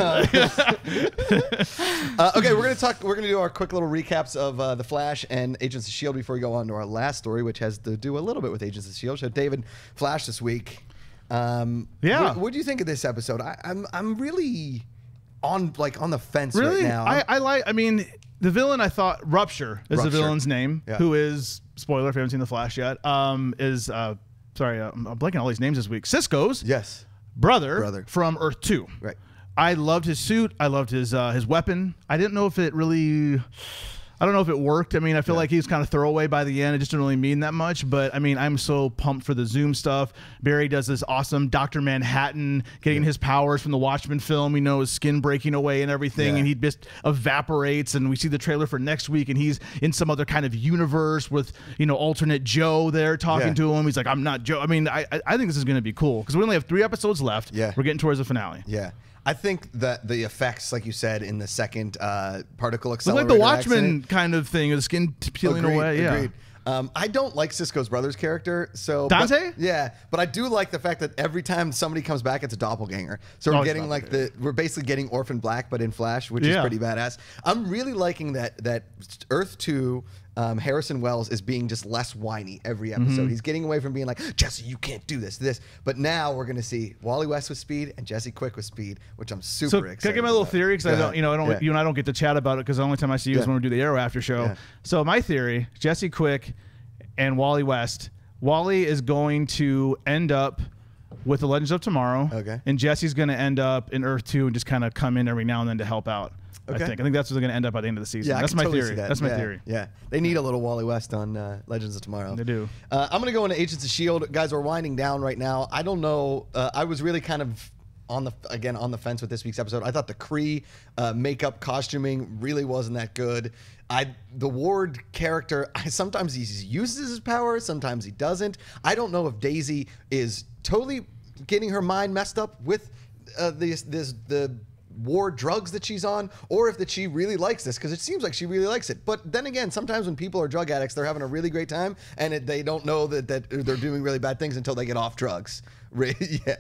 S4: do that.
S2: Uh, okay, we're gonna talk. We're gonna do our quick little recaps of uh, the Flash and Agents of Shield before we go on to our last story, which has to do a little bit with Agents of Shield. So, David, Flash this week. Um,
S4: Yeah.
S2: What, what do you think of this episode? I, I'm I'm really on like on the fence
S4: Really?
S2: right now.
S4: I, I like. I mean, the villain. I thought Rupture is
S2: Rupture.
S4: the villain's name.
S2: Yeah.
S4: Who is spoiler if you haven't seen the Flash yet? Um, is uh, sorry, uh, I'm blanking on all these names this week. Cisco's
S2: yes.
S4: brother,
S2: Brother.
S4: from Earth Two.
S2: Right.
S4: I loved his suit. I loved his uh, his weapon. I didn't know if it really. I don't know if it worked. I mean, I feel like he was kind of throwaway by the end. It just didn't really mean that much. But I mean, I'm so pumped for the Zoom stuff. Barry does this awesome Doctor Manhattan getting his powers from the Watchmen film. You know, his skin breaking away and everything,
S2: Yeah.
S4: and he just evaporates. And we see the trailer for next week, and he's in some other kind of universe with you know alternate Joe there talking
S2: Yeah.
S4: to him. He's like, I'm not Joe. I mean, I I I think this is going to be cool because we only have three episodes left.
S2: Yeah.
S4: We're getting towards the finale.
S2: Yeah. I think that the effects, like you said, in the second uh, particle
S4: It's like
S2: accelerator
S4: the Watchmen
S2: accident-
S4: kind of thing, the skin t- peeling
S2: Agreed,
S4: away. Yeah.
S2: agreed. Um, I don't like Cisco's brother's character, so
S4: Dante?
S2: but- yeah, but I do like the fact that every time somebody comes back, it's a doppelganger. So we're
S4: Oh, it's
S2: getting like the we're basically getting Orphan Black, but in Flash, which is
S4: Yeah.
S2: pretty badass. I'm really liking that that Earth Two. Um, Harrison Wells is being just less whiny every episode.
S4: Mm-hmm.
S2: He's getting away from being like, Jesse, you can't do this, this. But now we're going to see Wally West with speed and Jesse Quick with speed, which I'm super
S4: So
S2: excited
S4: can I give my little
S2: about.
S4: theory? Because
S2: Go
S4: I don't,
S2: ahead.
S4: you know, I don't,
S2: Yeah.
S4: you and I don't get to chat about it because the only time I see you
S2: Yeah.
S4: is when we do the Arrow after show.
S2: Yeah.
S4: So my theory: Jesse Quick and Wally West. Wally is going to end up with the Legends of Tomorrow.
S2: Okay.
S4: And Jesse's going to end up in Earth Two and just kind of come in every now and then to help out.
S2: Okay.
S4: I think. I think that's what's going to end up at the end of the season.
S2: Yeah, I
S4: that's
S2: can
S4: my
S2: totally
S4: theory.
S2: see that.
S4: That's my
S2: Yeah,
S4: theory.
S2: Yeah, they need a little Wally West on uh, Legends of Tomorrow.
S4: They do.
S2: Uh, I'm gonna go into Agents of Shield, guys. We're winding down right now. I don't know. Uh, I was really kind of on the again on the fence with this week's episode. I thought the Kree uh, makeup costuming really wasn't that good. I the Ward character. I, sometimes he uses his power, sometimes he doesn't. I don't know if Daisy is totally getting her mind messed up with uh, this this the. war drugs that she's on, or if that she really likes this, because it seems like she really likes it. But then again, sometimes when people are drug addicts, they're having a really great time, and it, they don't know that, that they're doing really bad things until they get off drugs. Re- yeah.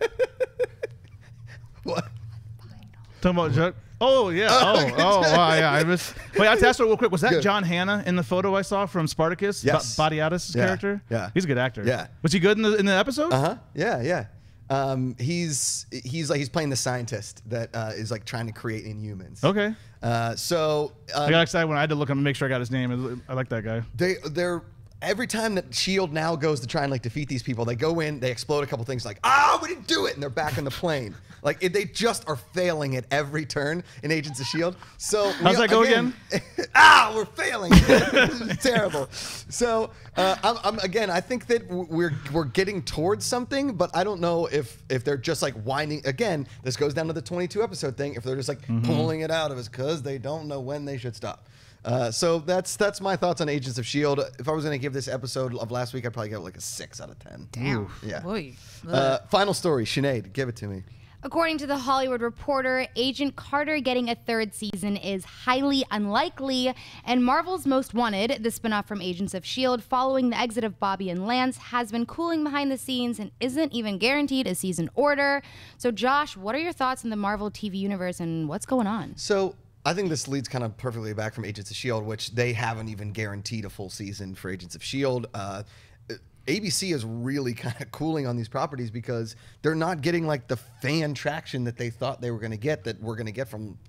S2: What?
S4: Talking about Chuck. Oh yeah. Oh oh wow, yeah. I was. Wait, I have to ask her real quick. Was that
S2: Good.
S4: John Hanna in the photo I saw from Spartacus?
S2: Yes.
S4: Ba- Badiatis'
S2: Yeah,
S4: character.
S2: yeah.
S4: He's a good actor.
S2: Yeah.
S4: Was he good in the in the episode?
S2: Uh huh. Yeah, yeah. Um, he's he's like he's playing the scientist that uh, is like trying to create Inhumans.
S4: Okay.
S2: Uh, so um,
S4: I got excited when I had to look up and make sure I got his name. I like that guy.
S2: They they're every time that Shield now goes to try and like defeat these people, they go in, they explode a couple things like, ah, we didn't do it, and they're back in the plane. Like it, they just are failing at every turn in Agents of Shield. So
S4: How's
S2: we-
S4: that go again?
S2: ah, we're failing. It's terrible. So uh, I'm, I'm again, I think that w- we're we're getting towards something, but I don't know if if they're just like whining. Again, this goes down to the twenty-two episode thing. If they're just like
S4: Mm-hmm.
S2: pulling it out of us because they don't know when they should stop. Uh, so that's that's my thoughts on Agents of Shield. If I was going to give this episode of last week, I'd probably give it like a six out of ten.
S3: Damn.
S2: Yeah.
S3: Boy.
S2: Uh, final story, Sinead, give it to me.
S1: According to The Hollywood Reporter, Agent Carter getting a third season is highly unlikely, and Marvel's Most Wanted, the spinoff from Agents of S H I E L D following the exit of Bobby and Lance, has been cooling behind the scenes and isn't even guaranteed a season order. So Josh, what are your thoughts on the Marvel T V universe and what's going on?
S2: So I think this leads kind of perfectly back from Agents of S H I E L D, which they haven't even guaranteed a full season for Agents of S H I E L D. Uh, A B C is really kind of cooling on these properties because they're not getting like the fan traction that they thought they were going to get, that we're going to get from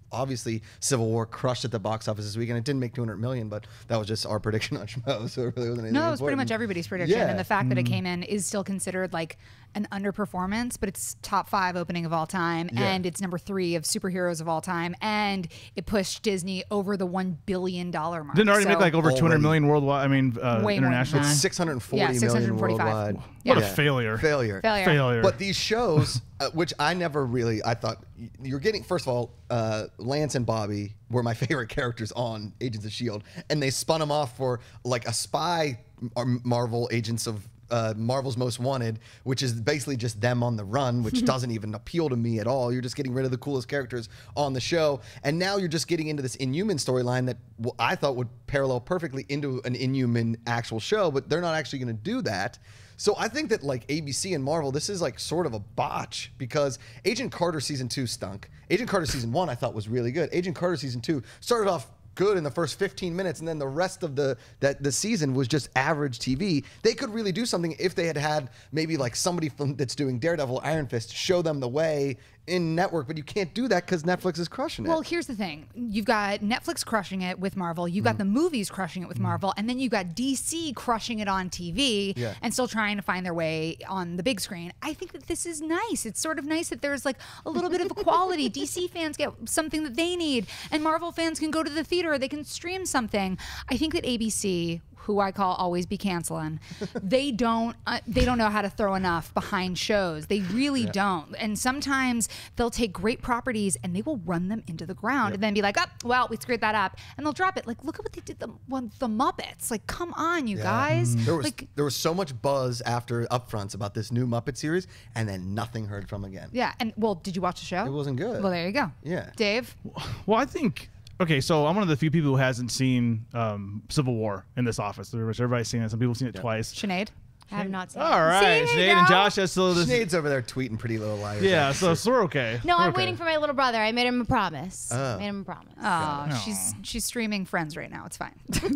S2: obviously Civil War crushed at the box office this week, and it didn't make two hundred million, but that was just our prediction on Schmo, so it really wasn't anything
S3: No, it was pretty
S2: important.
S3: much everybody's prediction.
S2: Yeah.
S3: And the fact that it came in is still considered like an underperformance, but it's top five opening of all time,
S2: Yeah.
S3: and it's number three of superheroes of all time, and it pushed Disney over the one billion dollar mark.
S4: Didn't already
S3: So-
S4: make like over two hundred
S2: Already.
S4: million worldwide. I mean, uh,
S3: Way more than
S4: international.
S3: that.
S2: It's six hundred forty
S3: Yeah,
S2: million
S3: six hundred forty-five.
S2: worldwide.
S4: What a
S2: Yeah.
S4: failure.
S2: Failure.
S3: Failure.
S4: Failure.
S2: But these shows, uh, which I never really, I thought y- you're getting. First of all, uh, Lance and Bobby were my favorite characters on Agents of Shield, and they spun them off for like a spy Mar- Marvel Agents of. Uh, Marvel's Most Wanted, which is basically just them on the run, which doesn't even appeal to me at all. You're just getting rid of the coolest characters on the show, and now you're just getting into this Inhuman storyline that w- I thought would parallel perfectly into an Inhuman actual show, but they're not actually going to do that. So I think that like A B C and Marvel, this is like sort of a botch because Agent Carter season two stunk. Agent Carter season one I thought was really good. Agent Carter season two started off good in the first fifteen minutes, and then the rest of the that the season was just average T V. They could really do something if they had had maybe like somebody from that's doing Daredevil, Iron Fist show them the way in network, but you can't do that because Netflix is crushing it.
S3: Well, here's the thing. You've got Netflix crushing it with Marvel. You've got
S2: Mm.
S3: the movies crushing it with Marvel. And then you've got D C crushing it on T V
S2: Yeah.
S3: and still trying to find their way on the big screen. I think that this is nice. It's sort of nice that there's like a little bit of equality. D C fans get something that they need, and Marvel fans can go to the theater. They can stream something. I think that A B C, who I call always be canceling, they don't uh, they don't know how to throw enough behind shows. They really don't. And sometimes they'll take great properties and they will run them into the ground and then be like, oh, well, we screwed that up, and they'll drop it. Like, look at what they did the one the Muppets. Like, come on, you
S2: Yeah.
S3: guys.
S2: There was
S3: Like,
S2: there was so much buzz after upfronts about this new Muppet series, and then nothing heard from again.
S3: yeah. And well, did you watch the show?
S2: It wasn't good.
S3: Well, there you go.
S2: Yeah.
S3: Dave.
S4: Well, I think. Okay, so I'm one of the few people who hasn't seen um, Civil War in this office. Everybody's seen it. Some people have seen it twice.
S3: Sinead.
S1: I have not seen
S4: All
S1: it.
S4: right,
S3: there you
S4: Sinead and
S3: go.
S4: Josh are still this.
S2: Sinead's over there tweeting Pretty Little Liars.
S4: Yeah, so, so we're okay.
S1: No,
S4: We're
S1: I'm
S4: okay.
S1: waiting for my little brother. I made him a promise.
S2: Oh.
S1: Made him a promise.
S3: Oh, she's she's streaming Friends right now. It's fine.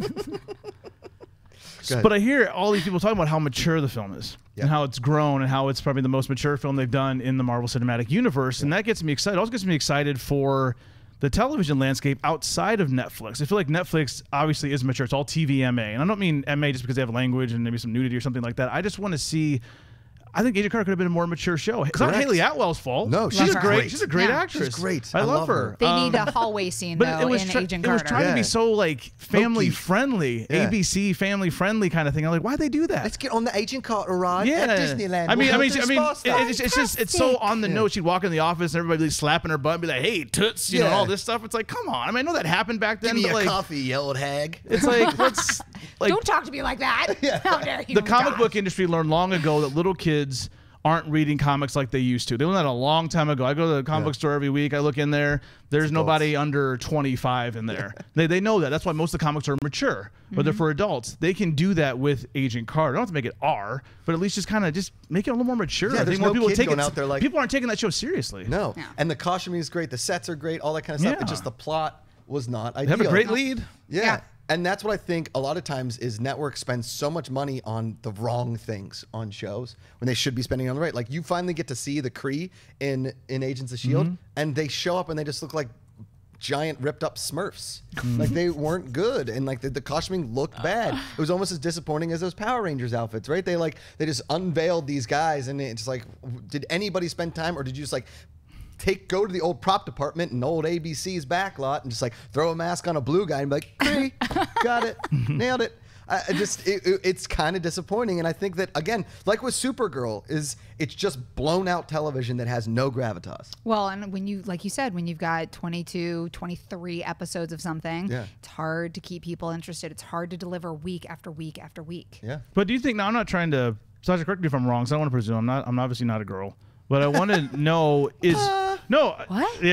S2: Good.
S4: But I hear all these people talking about how mature the film is
S2: Yeah.
S4: and how it's grown and how it's probably the most mature film they've done in the Marvel Cinematic Universe. And that gets me excited. It also gets me excited for the television landscape outside of Netflix. I feel like Netflix obviously is mature. It's all T V M A. And I don't mean M A just because they have language and maybe some nudity or something like that. I just want to see... I think Agent Carter could have been a more mature show. It's not
S2: Correct.
S4: Haley Atwell's fault.
S2: No,
S4: she's
S2: she's
S4: a great.
S2: great.
S4: She's a great
S3: Yeah.
S4: actress.
S2: She's great.
S4: I,
S2: I
S4: love
S2: love
S4: her.
S2: her.
S3: They
S4: Um,
S3: need a hallway scene
S4: but
S3: though
S4: it was
S3: in
S4: try-
S3: Agent
S4: it was
S3: Carter.
S4: trying to be
S2: Yeah.
S4: so like family
S2: Hokey.
S4: friendly,
S2: Yeah.
S4: A B C family friendly kind of thing. I'm like, why'd they do that?
S2: Let's get on the Agent Carter ride
S4: yeah,
S2: at Disneyland.
S4: I mean,
S2: We'll
S4: I mean,
S2: go to
S4: I
S2: the
S4: mean,
S2: spa
S4: it-
S2: stuff.
S4: it's, it's just it's so on the
S2: Yeah.
S4: nose. She'd walk in the office and everybody would slapping her butt and be like, "Hey, toots," you know,
S2: Yeah.
S4: all this stuff. It's like, come on. I mean, I know that happened back
S2: Give
S4: then,
S2: me
S4: but
S2: a
S4: like,
S2: coffee, you old hag.
S4: it's like, let's like
S3: Don't talk to me like that. How dare you?
S4: the comic
S3: Josh.
S4: book industry learned long ago that little kids aren't reading comics like they used to. They learned that a long time ago. I go to the comic
S2: Yeah.
S4: book store every week. I look in there. There's
S2: It's
S4: nobody
S2: adults.
S4: under twenty-five in there. They, they know that. That's why most of the comics are mature, but
S3: Mm-hmm.
S4: they're for adults. They can do that with Agent Carter. Don't have to make it R, but at least just kind of just make it a little more mature.
S2: Yeah,
S4: I
S2: there's
S4: think more
S2: no
S4: people
S2: kid
S4: take
S2: going
S4: it,
S2: out there like-
S4: people aren't taking that show seriously.
S2: No.
S3: Yeah.
S2: And the costuming is great. The sets are great. All that kind of stuff.
S4: Yeah.
S2: It's just the plot was not
S4: They
S2: ideal.
S4: have a great lead.
S2: Yeah.
S3: Yeah.
S2: And that's what I think a lot of times is networks spend so much money on the wrong things on shows when they should be spending on the right. Like you finally get to see the Kree in in Agents of Shield,
S4: Mm-hmm.
S2: and they show up and they just look like giant ripped up Smurfs.
S4: Mm-hmm.
S2: Like they weren't good, and like the, the costuming looked bad. It was almost as disappointing as those Power Rangers outfits, right? They like they just unveiled these guys, and it's like, did anybody spend time, or did you just like take go to the old prop department and old A B C's back lot and just like throw a mask on a blue guy and be like, "Kree, got it, nailed it." I I just it, it- it's kind of disappointing, and I think that again, like with Supergirl, is it's just blown out television that has no gravitas.
S3: Well, and when you, like you said, when you've got twenty-two, twenty-three episodes of something,
S2: Yeah.
S3: it's hard to keep people interested. It's hard to deliver week after week after week.
S2: Yeah.
S4: But do you think? Now, I'm not trying to. Sasha, correct me if I'm wrong. So I don't want to presume. I'm not. I'm obviously not a girl. But I want to know is no.
S3: What?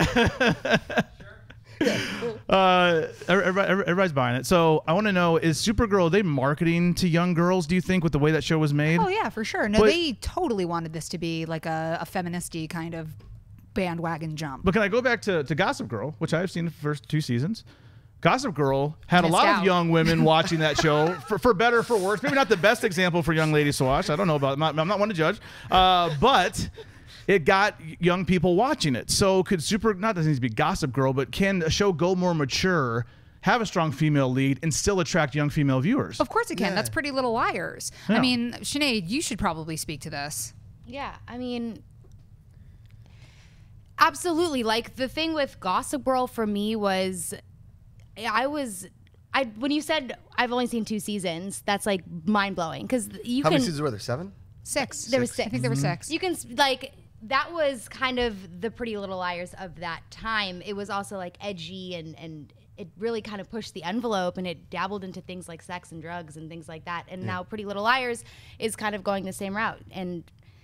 S4: Yeah. uh, everybody, everybody's buying it. So I want to know: is Supergirl, are they marketing to young girls? Do you think with the way that show was made?
S3: Oh yeah, for sure. No,
S4: But-
S3: they totally wanted this to be like a, a feministy kind of bandwagon jump.
S4: But can I go back to, to Gossip Girl, which I've seen the first two seasons? Gossip Girl had
S3: Missed
S4: a lot
S3: out.
S4: of young women watching that show, for, for better or for worse. Maybe not the best example for young ladies to watch. I don't know about it. I'm not, I'm not one to judge. Uh, but it got young people watching it. So could Super, not that it needs to be Gossip Girl, but can a show go more mature, have a strong female lead, and still attract young female viewers?
S3: Of course it can.
S2: Yeah.
S3: That's Pretty Little Liars.
S4: Yeah.
S3: I mean, Sinead, you should probably speak to this.
S1: Yeah, I mean, absolutely. Like, the thing with Gossip Girl for me was, I was, I when you said I've only seen two seasons, that's like mind blowing because you
S2: How
S1: can.
S2: many seasons were there? Seven?
S3: Six.
S1: There was six.
S3: I think there were six.
S1: You can like that was kind of the Pretty Little Liars of that time. It was also like edgy and and it really kind of pushed the envelope and it dabbled into things like sex and drugs and things like that. And yeah. now Pretty Little Liars is kind of going the same route and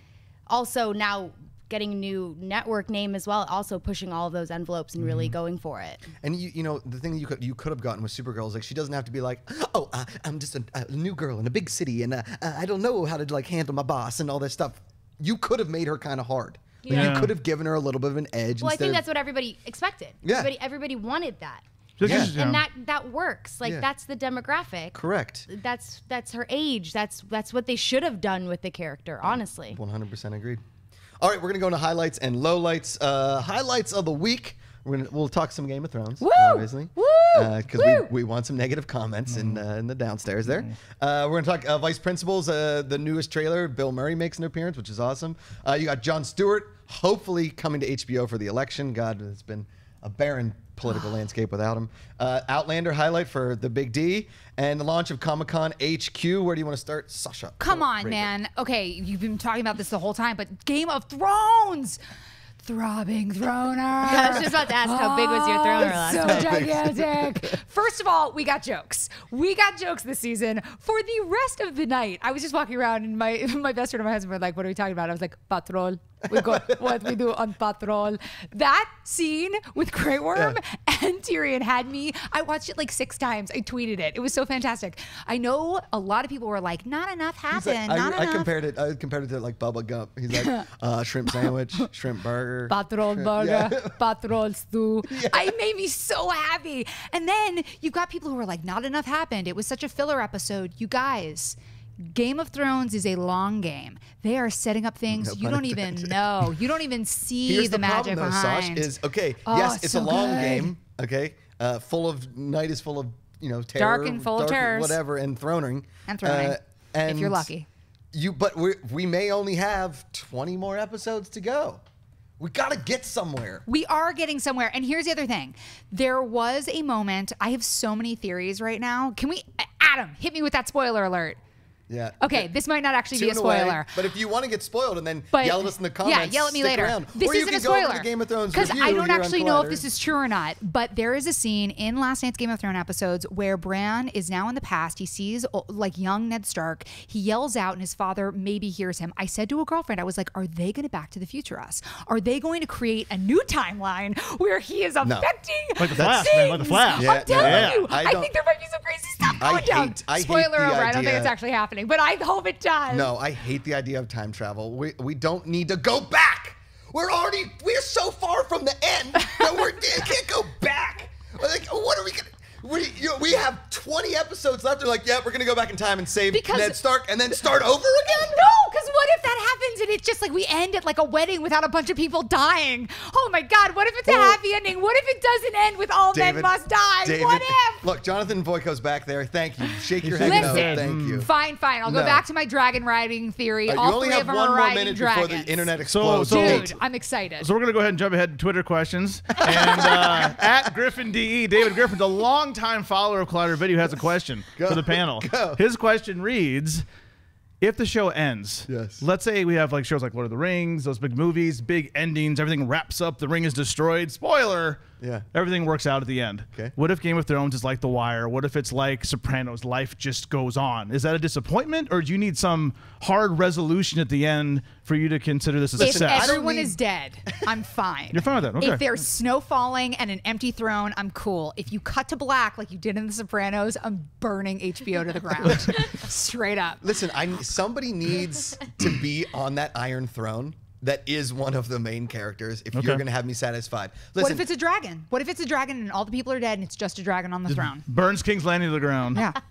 S1: also now getting a new network name as well, also pushing all of those envelopes and really going for it.
S2: And you, you know, the thing you could you could have gotten with Supergirl is like she doesn't have to be like, oh, uh, I'm just a, a new girl in a big city, and uh, uh, I don't know how to like handle my boss and all this stuff. You could have made her kind of hard. Like,
S1: Yeah.
S2: you could have given her a little bit of an edge.
S1: Well, I think
S2: of,
S1: that's what everybody expected.
S2: Yeah.
S1: Everybody, everybody wanted that.
S4: Just-
S2: Yeah.
S4: just, you know,
S1: And that that works. Like
S2: Yeah.
S1: that's the demographic.
S2: correct.
S1: That's that's her age. That's that's what they should have done with the character, honestly.
S2: one hundred percent agreed. All right, we're gonna go into highlights and lowlights. Uh, highlights of the week. We're gonna we'll talk some Game of Thrones,
S3: Woo!
S2: obviously,
S3: Woo!
S2: because
S3: Woo!
S2: we, we want some negative comments in uh, in the downstairs there. Uh, we're gonna talk uh, Vice Principals, uh, the newest trailer. Bill Murray makes an appearance, which is awesome. Uh, you got Jon Stewart, hopefully coming to H B O for the election. God, it's been a barren political landscape without him. Uh, Outlander highlight for the Big D, and the launch of Comic-Con H Q. Where do you want to start, Sasha?
S3: Come on,
S2: Perl-Raver.
S3: man. Okay, you've been talking about this the whole time, but Game of Thrones. Throbbing throner.
S1: I was just about to ask how big was your throner last
S3: so
S1: time.
S3: gigantic. First of all, we got jokes. We got jokes this season for the rest of the night. I was just walking around and my my best friend and my husband were like, what are we talking about? I was like, patrol. We got what we do on patrol. That scene with Grey Worm yeah. and Tyrion had me. I watched it like six times. I tweeted it. It was so fantastic. I know a lot of people were like, not enough happened.
S2: Like,
S3: not
S2: I,
S3: enough.
S2: I compared it. I compared it to like Bubba Gump. He's like uh, shrimp sandwich, shrimp burger,
S3: Patrol
S2: shrimp-
S3: burger,
S2: yeah.
S3: patrol stew. I made me so happy. And then you've got people who are like, not enough happened. It was such a filler episode. You guys, Game of Thrones is a long game. They are setting up things
S2: No
S3: you
S2: pun
S3: don't even
S2: intended.
S3: know. You don't even see
S2: Here's
S3: the,
S2: the,
S3: magic
S2: problem, though,
S3: behind.
S2: Sash, is okay.
S3: Oh,
S2: yes,
S3: it's
S2: it's
S3: so
S2: a long
S3: good.
S2: game. Okay, uh, full of night is full of you know terror,
S3: Dark and full of
S2: dark,
S3: terrors.
S2: whatever, and throning.
S3: And throning,
S2: Uh, and
S3: if you're lucky.
S2: You, but we we may only have twenty more episodes to go. We gotta get somewhere.
S3: We are getting somewhere. And here's the other thing. There was a moment. I have so many theories right now. Can we, Adam, hit me with that spoiler alert.
S2: Yeah.
S3: Okay, this might not actually be a
S2: Tune away,
S3: spoiler.
S2: but if you want to get spoiled and then
S3: But
S2: yell at us in the comments,
S3: yeah, yell at me
S2: stick
S3: later.
S2: around.
S3: This
S2: or you
S3: isn't
S2: can
S3: a
S2: go over
S3: spoiler
S2: to Game of Thrones
S3: because
S2: review
S3: I don't
S2: here on
S3: actually know if
S2: Collider.
S3: this is true or not. But there is a scene in last night's Game of Thrones episodes where Bran is now in the past. He sees oh, like young Ned Stark. He yells out, and his father maybe hears him. I said to a girlfriend, I was like, "Are they going to Back to the Future us? Are they going to create a new timeline where he is affecting
S4: Like the
S3: things?
S4: Flash, man, like the Flash.
S2: Yeah,
S3: I'm telling
S2: yeah.
S3: you,
S2: I
S3: I,
S2: don't-
S3: think there might be some crazy stuff
S2: I
S3: going down.
S2: hate- I hate
S3: Spoiler
S2: the
S3: over. I don't think
S2: idea-
S3: it's actually happening, but I hope it does.
S2: No, I hate the idea of time travel. We we don't need to go back. We're already we're so far from the end that we're we can't go back. Like, what are we gonna? We you know, we have twenty episodes left. They're like, yeah, we're gonna go back in time and save
S3: Because-
S2: Ned Stark and then start over again.
S3: No, because what if that happens and it's just like we end at like a wedding without a bunch of people dying? Oh my God, what if it's a
S2: Oh.
S3: happy ending? What if it doesn't end with all men must die?
S2: David,
S3: What if?
S2: Look, Jonathan Voico's back there. Thank you. Shake your head. No,
S3: Listen,
S2: thank you.
S3: fine, fine. I'll go
S2: No.
S3: back to my dragon riding theory.
S2: Uh, you
S3: all
S2: only
S3: three
S2: have
S3: of them
S2: one
S3: are
S2: more
S3: riding
S2: minute
S3: dragons.
S2: before the internet
S4: So-
S2: explodes.
S4: so-
S3: Dude, I'm excited.
S4: So we're gonna go ahead and jump ahead to Twitter questions. And uh, at Griffin D E, David Griffin's a longtime follower of Collider Video, has a question
S2: Go.
S4: for the panel.
S2: Go.
S4: His question reads: if the show ends,
S2: Yes.
S4: let's say we have like shows like Lord of the Rings, those big movies, big endings, everything wraps up, the ring is destroyed. Spoiler.
S2: Yeah.
S4: Everything works out at the end.
S2: Okay.
S4: What if Game of Thrones is like The Wire? What if it's like Sopranos? Life just goes on. Is that a disappointment, or do you need some hard resolution at the end for you to consider this a
S3: If
S4: success?
S2: I don't
S3: everyone
S2: need-
S3: is dead, I'm fine.
S4: You're fine with that, okay.
S3: If there's snow falling and an empty throne, I'm cool. If you cut to black like you did in The Sopranos, I'm burning H B O to the ground. Straight up.
S2: Listen, I somebody needs to be on that Iron Throne that is one of the main characters if
S4: Okay.
S2: you're going to have me satisfied. Listen,
S3: What if it's a dragon? What if it's a dragon and all the people are dead and it's just a dragon on the throne?
S4: Burns King's Landing to the ground.
S3: Yeah.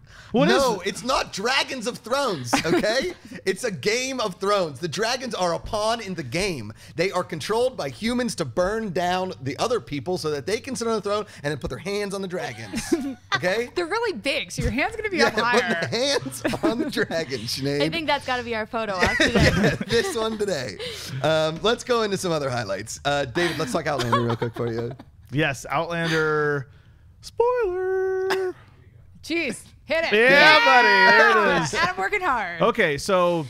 S4: What
S2: no,
S4: is-
S2: it's not Dragons of Thrones, okay? It's a Game of Thrones. The dragons are a pawn in the game. They are controlled by humans to burn down the other people so that they can sit on the throne and then put their hands on the dragons, okay?
S3: They're really big, so your hand's gonna be
S2: Yeah,
S3: up
S2: put
S3: higher.
S2: the hands on the dragon, Sinead.
S1: I think that's got to be our photo op today.
S2: This one today. Um, let's go into some other highlights. Uh, David, let's talk Outlander real quick for you.
S4: Yes, Outlander. Spoiler.
S3: Jeez, hit it.
S4: Yeah, buddy. There it is.
S3: I'm working hard.
S4: Okay, so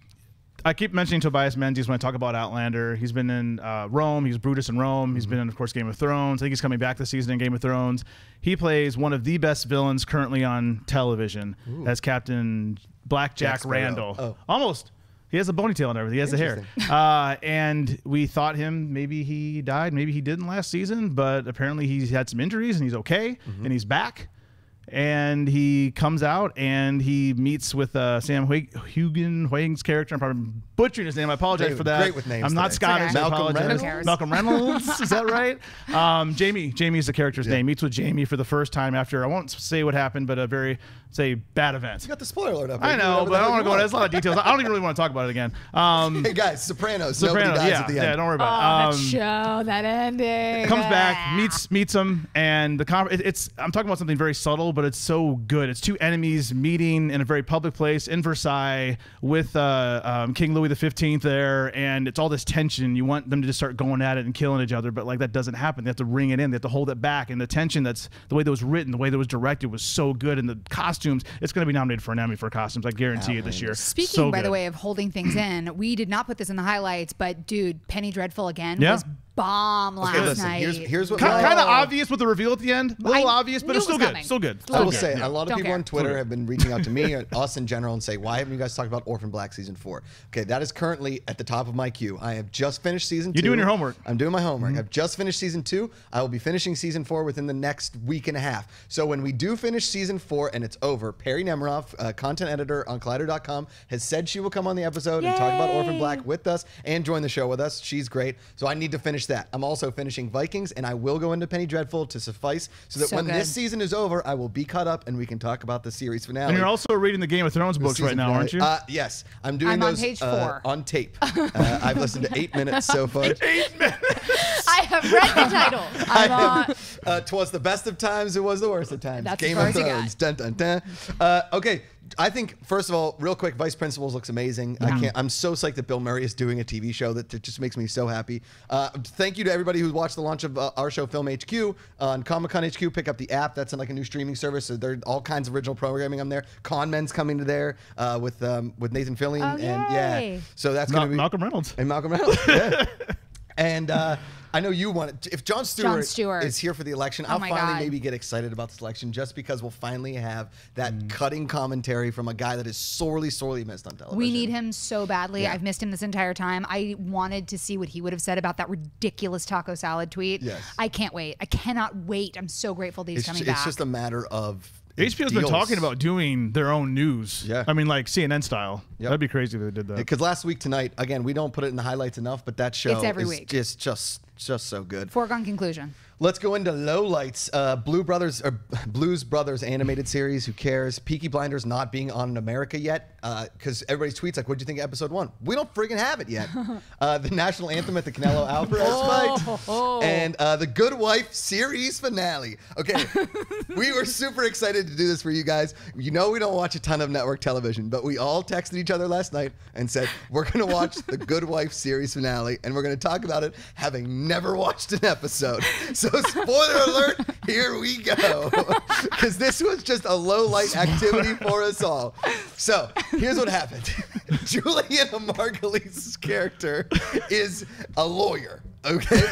S4: I keep mentioning Tobias Menzies when I talk about Outlander. He's been in uh, Rome. He's Brutus in Rome. He's been in, of course, Game of Thrones. I think he's coming back this season in Game of Thrones. He plays one of the best villains currently on television Ooh. as Captain Blackjack
S2: Jack Sparrow.
S4: Randall.
S2: Oh.
S4: Almost. He has a ponytail and everything. He has the hair. Uh, and we thought him, maybe he died. Maybe he didn't last season. But apparently he's had some injuries and he's okay. Mm-hmm. And he's back. And he comes out and he meets with uh, Sam Hugen Huang's character. I'm probably butchering his name. I apologize
S2: David,
S4: for that.
S2: great with names
S4: I'm not
S2: today.
S4: Scottish.
S3: Okay.
S4: I
S2: Malcolm
S4: apologize.
S2: Reynolds?
S4: Malcolm Reynolds. Is that right? Um, Jamie. Jamie is the character's
S2: Yeah.
S4: name. Meets with Jamie for the first time after, I won't say what happened, but a very, say, bad event.
S2: You got the spoiler alert up.
S4: I know, but I don't want to go into There's a lot of details. I don't even really want to talk about it again. Um,
S2: Hey, guys, Sopranos.
S4: Sopranos,
S2: Nobody dies
S4: yeah,
S2: at the end.
S4: yeah, don't worry
S3: Oh,
S4: about it.
S3: that
S4: Um,
S3: show, that ending.
S4: comes back,
S3: Ah.
S4: meets meets him, and the con- it, it's I'm talking about something very subtle, but it's so good. It's two enemies meeting in a very public place in Versailles with uh, um, King Louis the fifteenth there, and it's all this tension. You want them to just start going at it and killing each other, but like that doesn't happen. They have to ring it in. They have to hold it back, and the tension that's the way that was written, the way that was directed was so good, and the costumes. It's going to be nominated for an Emmy for costumes. I guarantee it this year.
S3: Speaking,
S4: So
S3: by
S4: good.
S3: the way, of holding things in, we did not put this in the highlights, but dude, Penny Dreadful again
S4: Yeah.
S3: was bomb last
S2: Okay, listen,
S3: night.
S2: here's, here's what
S4: Kind,
S2: my-
S4: kind of obvious with the reveal at the end. A little
S3: I
S4: obvious, but
S3: knew
S4: it's
S3: it
S4: still
S3: was
S4: good.
S3: coming.
S4: Still good.
S3: I
S4: Still
S2: I will
S4: good.
S2: say
S4: Yeah.
S2: a lot of
S3: Don't
S2: people
S3: care.
S2: on Twitter
S4: Okay.
S2: have been reaching out to me and us in general and say, why haven't you guys talked about Orphan Black season four? Okay, that is currently at the top of my queue. I have just finished season two.
S4: You're doing your homework.
S2: I'm doing my homework. I've just finished season two. I will be finishing season four within the next week and a half. So when we do finish season four and it's over, Perry Nemiroff, uh, content editor on Collider dot com, has said she will come on the episode and talk about Orphan
S1: Yay.
S2: Black with us and join the show with us. She's great. So I need to finish that. I'm also finishing Vikings, and I will go into Penny Dreadful to suffice so that
S3: So
S2: when
S3: good.
S2: this season is over, I will be caught up and we can talk about the series finale.
S4: And you're also reading the Game of Thrones books right
S2: Season
S4: now,
S2: finale.
S4: aren't you?
S2: Uh, yes, I'm doing
S3: I'm on
S2: those
S3: page
S2: uh,
S3: four.
S2: on tape. Uh, I've listened to eight minutes so far.
S1: I have read the title.
S2: I
S3: I'm on-
S2: have, uh, 'twas the best of times, it was the worst of times.
S3: That's
S2: Game
S3: as far
S2: of
S3: as you got.
S2: Thrones. Dun, dun, dun. Uh, okay, I think first of all, real quick, Vice Principals looks amazing. I can't. I'm so psyched that Bill Murray is doing a T V show that, that just makes me so happy. Uh, thank you to everybody who watched the launch of uh, our show, Film H Q, on Comic Con H Q. Pick up the app. That's in like a new streaming service. So there are all kinds of original programming on there. Con Men's coming to there uh, with um, with Nathan Fillion,
S1: Oh,
S2: and yeah,
S1: yay.
S2: so that's
S4: Ma-
S2: gonna be
S4: Malcolm Reynolds.
S2: and Malcolm Reynolds. Yeah. And uh, I know you want it. If Jon Stewart,
S3: Jon Stewart.
S2: is here for the election,
S3: Oh
S2: I'll
S3: my
S2: finally
S3: God.
S2: maybe get excited about this election just because we'll finally have that
S3: Mm.
S2: cutting commentary from a guy that is sorely, sorely missed on television.
S3: We need him so badly.
S2: Yeah.
S3: I've missed him this entire time. I wanted to see what he would have said about that ridiculous taco salad tweet.
S2: Yes.
S3: I can't wait. I cannot wait. I'm so grateful that he's
S2: It's,
S3: coming
S2: ju- it's
S3: back.
S2: just a matter of
S4: H B O's been
S2: deals.
S4: talking about doing their own news.
S2: Yeah.
S4: I mean, like C N N style.
S2: Yep.
S4: That'd be crazy if they did that.
S2: Because last week tonight, again, we don't put it in the highlights enough, but that show
S3: It's every
S2: is
S3: week.
S2: just just just so good.
S3: Foregone conclusion.
S2: Let's go into lowlights. Uh, Blue Brothers or Blues Brothers animated series. Who cares? Peaky Blinders not being on in America yet because everybody's tweets like, "What do you think of episode one?" We don't friggin' have it yet. uh, the national anthem at the Canelo Alvarez fight, and uh, the Good Wife series finale. Okay, we were super excited to do this for you guys. You know we don't watch a ton of network television, but we all texted each other last night and said we're gonna watch the Good Wife series finale, and we're gonna talk about it having never watched an episode. So spoiler alert, here we go. Because this was just a low light activity for us all. So here's what happened. Juliana Margulies' character is a lawyer, okay?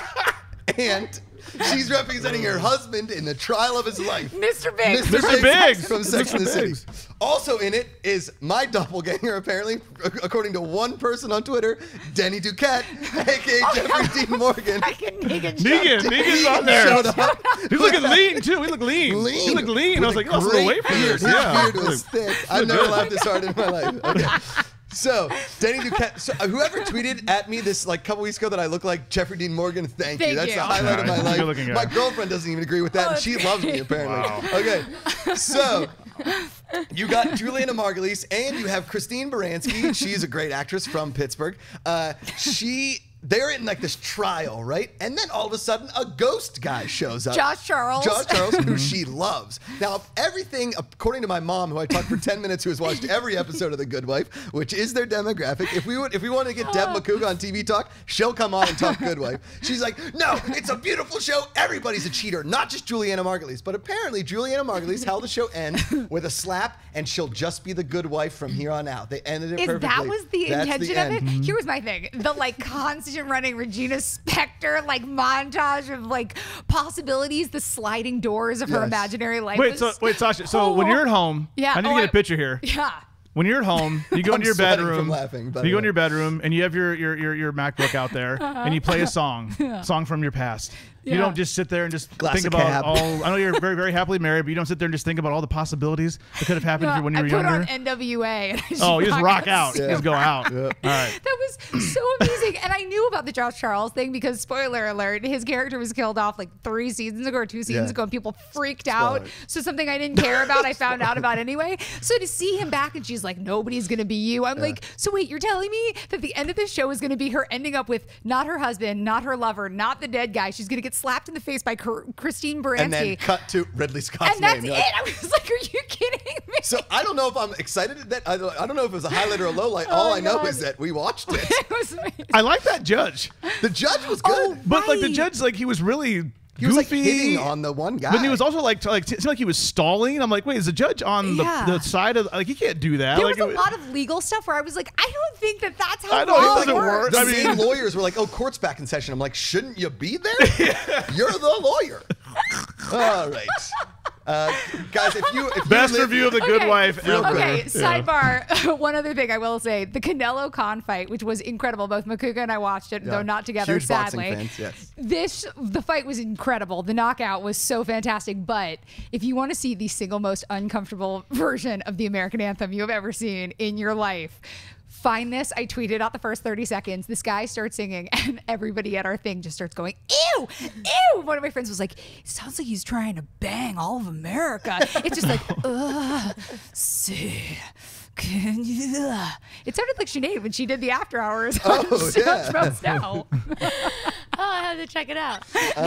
S2: And she's representing her husband in the trial of his life.
S3: Mister Biggs.
S4: Mister Biggs.
S2: from Sex and the
S4: Mister
S2: City.
S4: Biggs.
S2: Also in it is my doppelganger, apparently, according to one person on Twitter, Denny Duquette, aka Jeffrey Dean Morgan.
S3: Negan.
S4: Negan. Negan's on there.
S2: Showed up.
S4: He's looking lean too. He looked lean.
S2: Lean.
S4: He looked lean. I was
S2: With
S4: like,
S2: a
S4: oh, it's a little weight
S2: great
S4: for
S2: beard.
S4: this.
S2: His
S4: Yeah.
S2: beard was thick. I've never laughed this hard in my life. Okay. So, Denny Duquette, so uh, whoever tweeted at me this like couple weeks ago that I look like Jeffrey Dean Morgan, thank, you.
S3: Thank
S2: That's
S3: you.
S2: the highlight
S4: Yeah,
S2: of my
S4: he's a
S2: life.
S4: good-looking guy.
S2: My girlfriend doesn't even agree with that,
S3: Oh,
S2: and she
S3: that's
S2: loves me
S3: great.
S2: apparently.
S4: Wow.
S2: Okay, so you got Juliana Margulies, and you have Christine Baranski. She's a great actress from Pittsburgh. Uh, she... They're in like this trial, right? And then all of a sudden, a ghost guy shows up.
S3: Josh Charles.
S2: Josh Charles, who she loves. Now, everything, according to my mom, who I talked for ten minutes, who has watched every episode of The Good Wife, which is their demographic. If we would, if we wanted to get Deb Macuga on T V Talk, she'll come on and talk Good Wife. She's like, no, it's a beautiful show. Everybody's a cheater, not just Juliana Margulies. But apparently, Juliana Margulies held the show end with a slap, and she'll just be the good wife from here on out. They ended it
S3: Is
S2: perfectly.
S3: that was the
S2: That's
S3: intention
S2: the
S3: of it?
S2: end.
S3: Here was my thing. The like constant running Regina Spektor like montage of like possibilities, the sliding doors of her
S2: Yes.
S3: imaginary life.
S4: Wait,
S3: was-
S4: so, wait, Sasha. So when
S3: Oh.
S4: you're at home,
S3: Yeah,
S4: I need
S3: oh,
S4: to get
S3: I-
S4: a picture here.
S3: Yeah.
S4: When you're at home, you go
S2: I'm
S4: into your
S2: sweating
S4: bedroom.
S2: from laughing, by
S4: you
S2: the
S4: go
S2: way.
S4: into your bedroom and you have your your your, your MacBook out there and you play a song, song from your past. You
S3: Yeah.
S4: don't just sit there and just
S2: Glass
S4: think
S2: of
S4: about
S2: cab.
S4: all. I know you're very very happily married, but you don't sit there and just think about all the possibilities that could have happened
S3: No,
S4: when you
S3: I
S4: were
S3: put
S4: younger.
S3: on N W A. And I just
S4: Oh, you just rock out.
S3: super
S4: You just go out.
S2: Yeah.
S4: All right.
S3: That was so amazing. And I knew about the Josh Charles thing because, spoiler alert, his character was killed off like three seasons ago or two seasons
S2: Yeah.
S3: ago, and people freaked out.
S2: Spoiler.
S3: So something I didn't care about, I found out about anyway. So to see him back and she's like, nobody's going to be you. I'm like, so wait, you're telling me that the end of this show is going to be her ending up with not her husband, not her lover, not the dead guy. She's going to get slapped in the face by Cr- Christine Baranski.
S2: And then cut to Ridley Scott's
S3: And that's
S2: name.
S3: it.
S2: You're like,
S3: I was like, are you kidding me?
S2: so I don't know if I'm excited that I don't, I don't know if it was a highlight or a low light. All
S3: Oh,
S2: I know
S3: God.
S2: is that we watched it.
S3: It was amazing.
S4: I like that judge,
S2: The judge was good.
S3: Oh,
S4: but like the
S3: Right.
S4: judge, like he was really
S2: he was like
S4: goofy.
S2: hitting on the one guy.
S4: But he was also like, t- like it seemed like he was stalling. I'm like, wait, is the judge on the,
S3: Yeah.
S4: the side of like he can't do that?
S3: There
S4: like,
S3: was a
S4: it-
S3: lot of legal stuff where I was like, I don't think that that's how
S4: I know, it
S3: law
S4: doesn't
S3: works.
S4: work.
S2: the
S4: I mean-
S2: same lawyers were like, "Oh, court's back in session." I'm like, "Shouldn't you be there? You're the lawyer." All right, uh, guys. If you if
S4: Best
S2: you live,
S4: review of The Good
S3: Okay.
S4: Wife ever.
S3: Okay,
S4: Yeah.
S3: sidebar. One other thing I will say: the Canelo Khan fight, which was incredible. Both Macuga and I watched it,
S2: Yeah.
S3: though not together,
S2: Huge boxing
S3: sadly.
S2: fans, yes.
S3: This the fight was incredible. The knockout was so fantastic. But if you want to see the single most uncomfortable version of the American anthem you have ever seen in your life, find this. I tweeted out the first thirty seconds. This guy starts singing, and everybody at our thing just starts going, ew, ew. One of my friends was like, it sounds like he's trying to bang all of America. It's just like, ugh, see. Can you? Ugh. It sounded like Sinead when she did the after hours. on
S2: Oh,
S3: Smash
S2: yeah.
S3: Mouth Now.
S1: Oh, I have to check it out.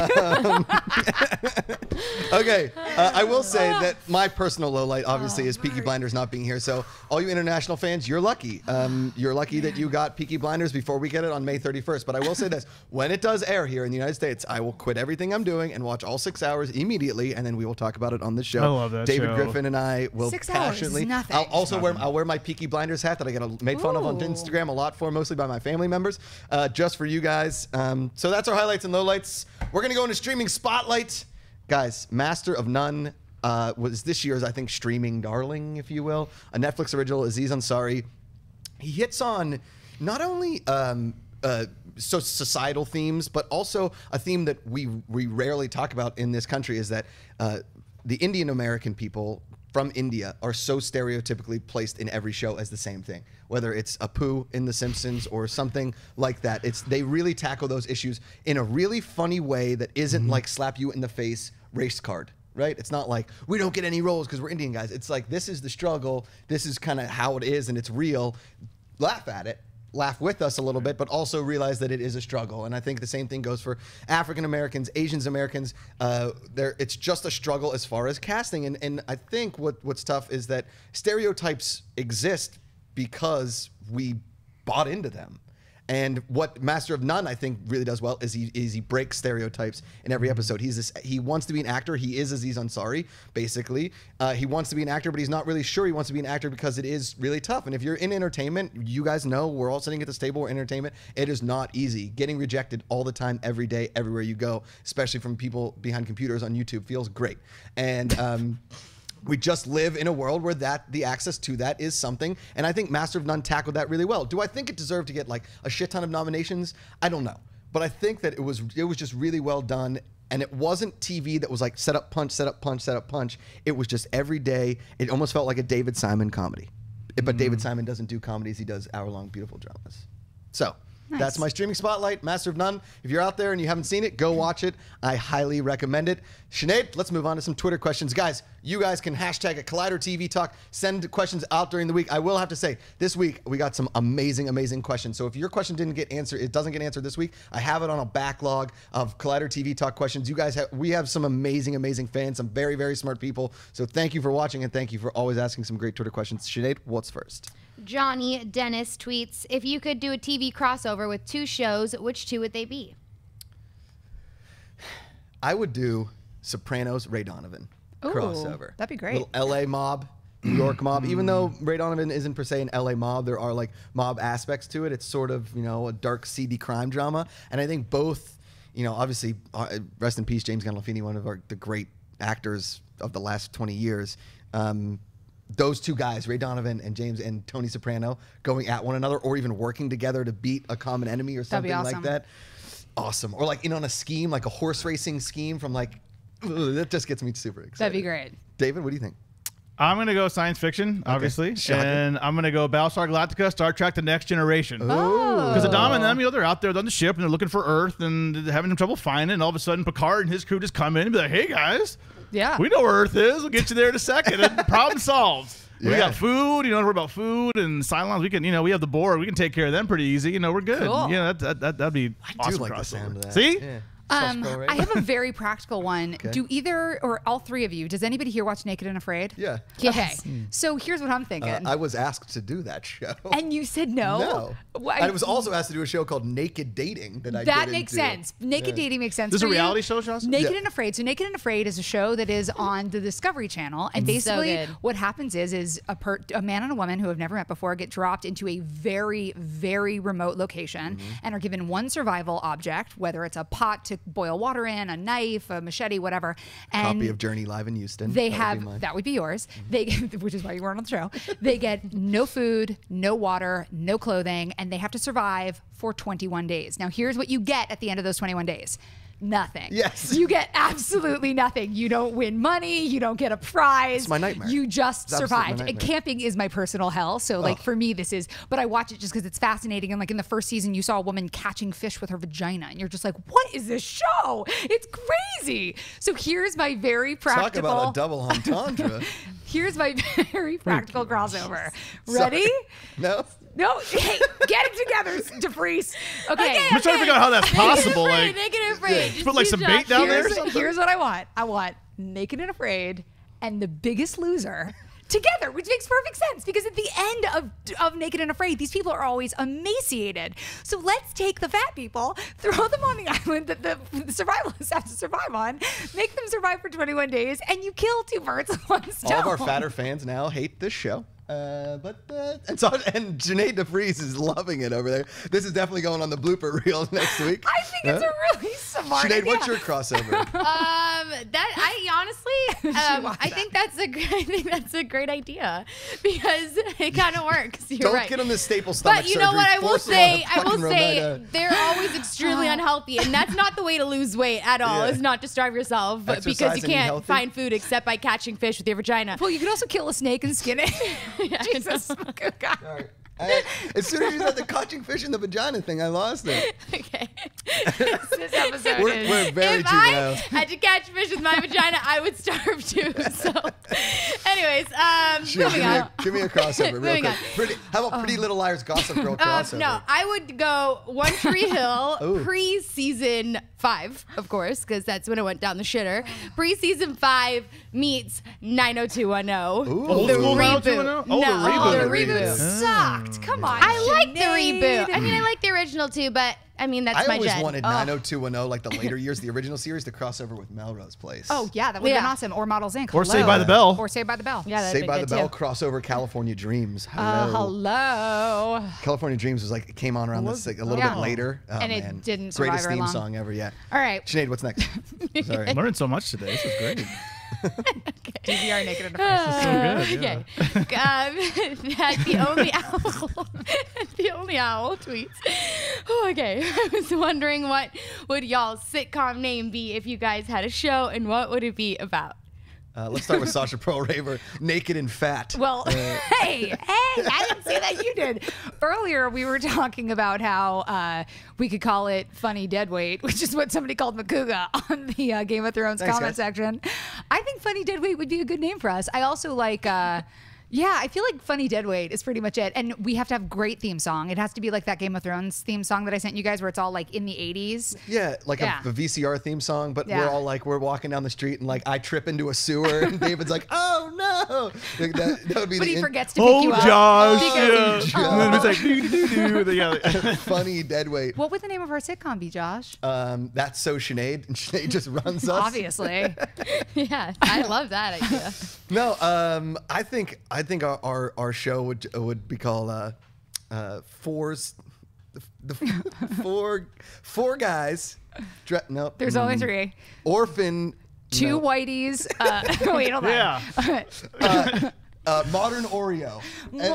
S2: Okay, uh, I will say that my personal low light obviously is Peaky Blinders not being here. So all you international fans, you're lucky. Um, you're lucky that you got Peaky Blinders before we get it on May thirty-first. But I will say this: when it does air here in the United States, I will quit everything I'm doing and watch all six hours immediately, and then we will talk about it on the show.
S4: I love that
S2: David
S4: show.
S2: Griffin and I will
S3: Six hours is
S2: passionately.
S3: nothing.
S2: I'll also wear I'll wear my Peaky Blinders hat that I get a, made fun of on
S3: Ooh.
S2: Instagram a lot for, mostly by my family members, uh, just for you guys. Um, so that's our highlights and lowlights. We're gonna go into streaming spotlight. Guys, Master of None uh, was this year's, I think, streaming darling, if you will. A Netflix original, Aziz Ansari. He hits on not only um, uh, so societal themes, but also a theme that we we rarely talk about in this country is that uh, the Indian American people from India are so stereotypically placed in every show as the same thing, whether it's Apu in The Simpsons or something like that. It's they really tackle those issues in a really funny way that isn't like slap you in the face race card, right? It's not like we don't get any roles because we're Indian guys. It's like this is the struggle. This is kind of how it is, and it's real. Laugh at it. Laugh with us a little bit, but also realize that it is a struggle. And I think the same thing goes for African Americans, Asians Americans. Uh, there, it's just a struggle as far as casting. And and I think what what's tough is that stereotypes exist because we bought into them. And what Master of None, I think, really does well is he is he breaks stereotypes in every episode. He's this, he wants to be an actor. He is Aziz Ansari, basically. Uh, he wants to be an actor, but he's not really sure he wants to be an actor because it is really tough. And if you're in entertainment, you guys know we're all sitting at this table. We're in entertainment. It is not easy. Getting rejected all the time, every day, everywhere you go, especially from people behind computers on YouTube, feels great. And um, we just live in a world where that the access to that is something, and I think Master of None tackled that really well. Do I think it deserved to get like a shit ton of nominations? I don't know, but I think that it was it was just really well done, and it wasn't T V that was like set up punch, set up punch, set up punch. It was just every day. It almost felt like a David Simon comedy, but David Simon doesn't do comedies; he does hour-long beautiful dramas. So
S3: Nice.
S2: That's my streaming spotlight, Master of None. If you're out there and you haven't seen it, go watch it. I highly recommend it. Sinead, let's move on to some Twitter questions. Guys, you guys can hashtag it Collider T V Talk. Send questions out during the week. I will have to say, this week we got some amazing, amazing questions. So if your question didn't get answered, it doesn't get answered this week, I have it on a backlog of Collider T V Talk questions. You guys have, we have some amazing, amazing fans, some very, very smart people. So thank you for watching and thank you for always asking some great Twitter questions. Sinead, what's first?
S1: Johnny Dennis tweets, if you could do a T V crossover with two shows, which two would they be?
S2: I would do Sopranos, Ray Donovan
S3: Ooh,
S2: crossover.
S3: that'd be great.
S2: Little L A mob, New York mob. Even though Ray Donovan isn't per se an L A mob, there are like mob aspects to it. It's sort of, you know, a dark, seedy crime drama. And I think both, you know, obviously, uh, rest in peace, James Gandolfini, one of our, the great actors of the last twenty years. Um, those two guys, Ray Donovan and James and Tony Soprano, going at one another or even working together to beat a common enemy or something
S3: awesome.
S2: like that. Awesome. Or like in on a scheme, like a horse racing scheme from like, ugh, that just gets me super excited.
S3: That'd be great.
S2: David, what do you think?
S4: I'm going to go science fiction, obviously.
S2: Shocking.
S4: And I'm going to go Battlestar Galactica, Star Trek The Next Generation.
S3: Oh.
S4: Because Adam and them, you know, they're out there on the ship and they're looking for Earth and they're having trouble finding it. And all of a sudden, Picard and his crew just come in and be like, hey, guys,
S3: Yeah.
S4: we know where Earth is. We'll get you there in a second. And problem solved. We
S2: Yeah.
S4: got food, you know, we're about food and Cylons. We can, you know, we have the board. We can take care of them pretty easy. You know, we're good.
S3: Cool.
S4: Yeah, that, that, that, that'd be
S2: I
S4: awesome
S2: do like the
S4: crossover.
S2: sound of that.
S4: See?
S2: Yeah.
S3: Um,
S2: Soft girl, right?
S3: I have a very practical one.
S2: Okay.
S3: Do either or all three of you, does anybody here watch Naked and Afraid?
S2: Yeah.
S3: Okay. So here's what I'm thinking.
S2: Uh, I was asked to do that show.
S3: and you said no?
S2: No.
S3: Why-
S2: I was also asked to do a show called Naked Dating that I
S3: That
S2: didn't
S3: makes
S2: do.
S3: sense. Naked
S2: Yeah.
S3: Dating makes sense.
S4: This is
S3: for
S4: a
S3: you.
S4: reality show, Jocelyn?
S3: Naked
S2: Yeah.
S3: and Afraid. So Naked and Afraid is a show that is on the Discovery Channel, and
S1: So
S3: basically
S1: good.
S3: what happens is is a per, a man and a woman who have never met before get dropped into a very very remote location
S2: Mm-hmm.
S3: and are given one survival object, whether it's a pot to boil water in, a knife, a machete, whatever. And
S2: Copy of Journey Live in Houston.
S3: they
S2: That would be
S3: have
S2: mine.
S3: that would be yours. They which is why you weren't on the show. They get no food, no water, no clothing, and they have to survive for twenty-one days. Now here's what you get at the end of those twenty-one days. Nothing.
S2: Yes.
S3: You get absolutely nothing. You don't win money. You don't get a prize.
S2: It's my nightmare.
S3: You just
S2: It's absolutely my
S3: survived. And
S2: nightmare.
S3: camping is my personal hell. So like
S2: Oh.
S3: for me, this is, but I watch it just because it's fascinating. And like in the first season, you saw a woman catching fish with her vagina. And you're just like, what is this show? It's crazy. So here's my very
S2: Talk
S3: practical.
S2: about a double entendre.
S3: Here's my very practical crossover. Ready?
S2: No?
S3: No, hey, get it together, DeVries. Okay.
S1: Okay,
S4: I'm just trying to figure out how that's possible.
S1: Naked and
S4: Like,
S1: Afraid, Naked and Afraid. Just
S4: put like
S1: do
S4: some
S1: Josh.
S4: bait down there or
S3: here's,
S4: something?
S3: here's what I want. I want Naked and Afraid and The Biggest Loser together, which makes perfect sense because at the end of, of Naked and Afraid, these people are always emaciated. So let's take the fat people, throw them on the island that the, the survivalists have to survive on, make them survive for twenty-one days, and you kill two birds with one stone.
S2: All of our fatter fans now hate this show. Uh, but uh, and so and Sinead DeVries is loving it over there. This is definitely going on the blooper reel next week.
S3: I think it's
S2: Huh?
S3: a really smart
S2: Sinead,
S3: idea.
S2: what's your crossover?
S1: Um, that I honestly, um,
S3: watched
S1: I
S3: that.
S1: think that's a gr- I think that's a great idea because it kind of works. You're
S2: Don't
S1: right.
S2: get them this staple stomach
S1: But you know
S2: surgery.
S1: what I will
S2: Force them on
S1: say?
S2: the
S1: I will
S2: fucking
S1: say
S2: Rosetta.
S1: they're always extremely unhealthy, and that's not the way to lose weight at all.
S2: Yeah.
S1: Is not to starve yourself but because
S2: Exercise
S1: you
S2: and eat
S1: can't
S2: healthy.
S1: find food except by catching fish with your vagina.
S3: Well, you can also kill a snake and skin it.
S1: Yeah,
S3: Jesus, good God.
S2: All right. I, as soon as you said the catching fish in the vagina thing, I lost it.
S1: Okay.
S3: This episode
S2: We're,
S3: is.
S2: we're very
S1: if I
S2: juvenile.
S1: had to catch fish with my vagina, I would starve too. So, anyways, um,
S2: Sure, give,
S1: moving
S2: me
S1: on.
S2: a, give me a crossover real
S1: Moving
S2: quick.
S1: on.
S2: Pretty, how about Pretty Little Liars Gossip Girl
S1: Um,
S2: crossover?
S1: no, I would go One Tree Hill
S2: Ooh.
S1: pre-season five, of course, because that's when it went down the shitter. Pre-season five meets nine oh two one oh.
S2: Ooh.
S1: The
S2: Old school
S1: reboot.
S4: nine oh two one oh? Oh, the
S1: no,
S4: reboot.
S1: the
S2: The
S1: reboot.
S2: reboot.
S3: Sucked. Come on.
S1: I like the
S3: Sinead.
S1: reboot. I mean, I like the original too, but I mean, that's
S2: I
S1: my
S2: always
S1: gen.
S2: wanted
S1: Oh.
S2: nine oh two one oh, like the later years, the original series, the crossover with Melrose Place.
S3: Oh, yeah, that would have been
S1: Yeah.
S3: awesome. Or Models Incorporated.
S4: Or Saved by the Bell.
S3: Or Saved by the Bell.
S1: Yeah, that'd
S2: Saved
S1: be
S2: by
S1: good
S2: the Bell
S1: too.
S2: crossover California Dreams. Hello.
S3: Uh, hello.
S2: California Dreams was like, it came on around this like, a little
S3: Yeah.
S2: bit later. Oh,
S3: And it
S2: man.
S3: didn't survive
S2: Greatest
S3: very
S2: theme
S3: long.
S2: song ever yet.
S3: All right.
S2: Sinead, what's next? Sorry.
S4: I learned so much today. This is great.
S3: D V R Naked and Afraid.
S4: so good, yeah.
S1: Okay. Um, that the only owl, the only owl tweets. Oh, okay. I was wondering what would y'all's sitcom name be if you guys had a show, and what would it be about?
S2: Uh, let's start with Sasha Perl-Raver, naked and fat.
S3: Well, hey, hey, I didn't say that, you did. Earlier, we were talking about how uh, we could call it funny deadweight, which is what somebody called Macuga on the uh, Game of Thrones
S2: Thanks,
S3: comment
S2: guys.
S3: section. I think funny deadweight would be a good name for us. I also like... Uh, Yeah, I feel like funny deadweight is pretty much it. And we have to have great theme song. It has to be like that Game of Thrones theme song that I sent you guys where it's all like in the eighties.
S2: Yeah, like
S3: Yeah.
S2: A, a V C R theme song, but
S3: Yeah.
S2: we're all like, we're walking down the street and like I trip into a sewer and David's like, oh no. Like, that, that would be
S3: But
S2: the
S3: he
S2: in-
S3: forgets to pick
S4: Oh,
S3: you up.
S4: Josh.
S3: Because-
S4: Yeah. And then it's like, doo, doo, doo, doo. Yeah.
S2: funny deadweight.
S3: What would the name of our sitcom be, Josh?
S2: Um, that's so Sinead, and Sinead just runs us.
S3: Obviously.
S1: Yeah, I love that idea.
S2: No, um, I think I think our our, our show would would be called uh, uh, Fours, the, the four four guys. Dre- no,
S3: There's only three.
S2: Orphan.
S3: Two
S2: no,
S3: whiteys. Uh, wait, hold on.
S4: Yeah.
S2: uh, uh, modern Oreo. And-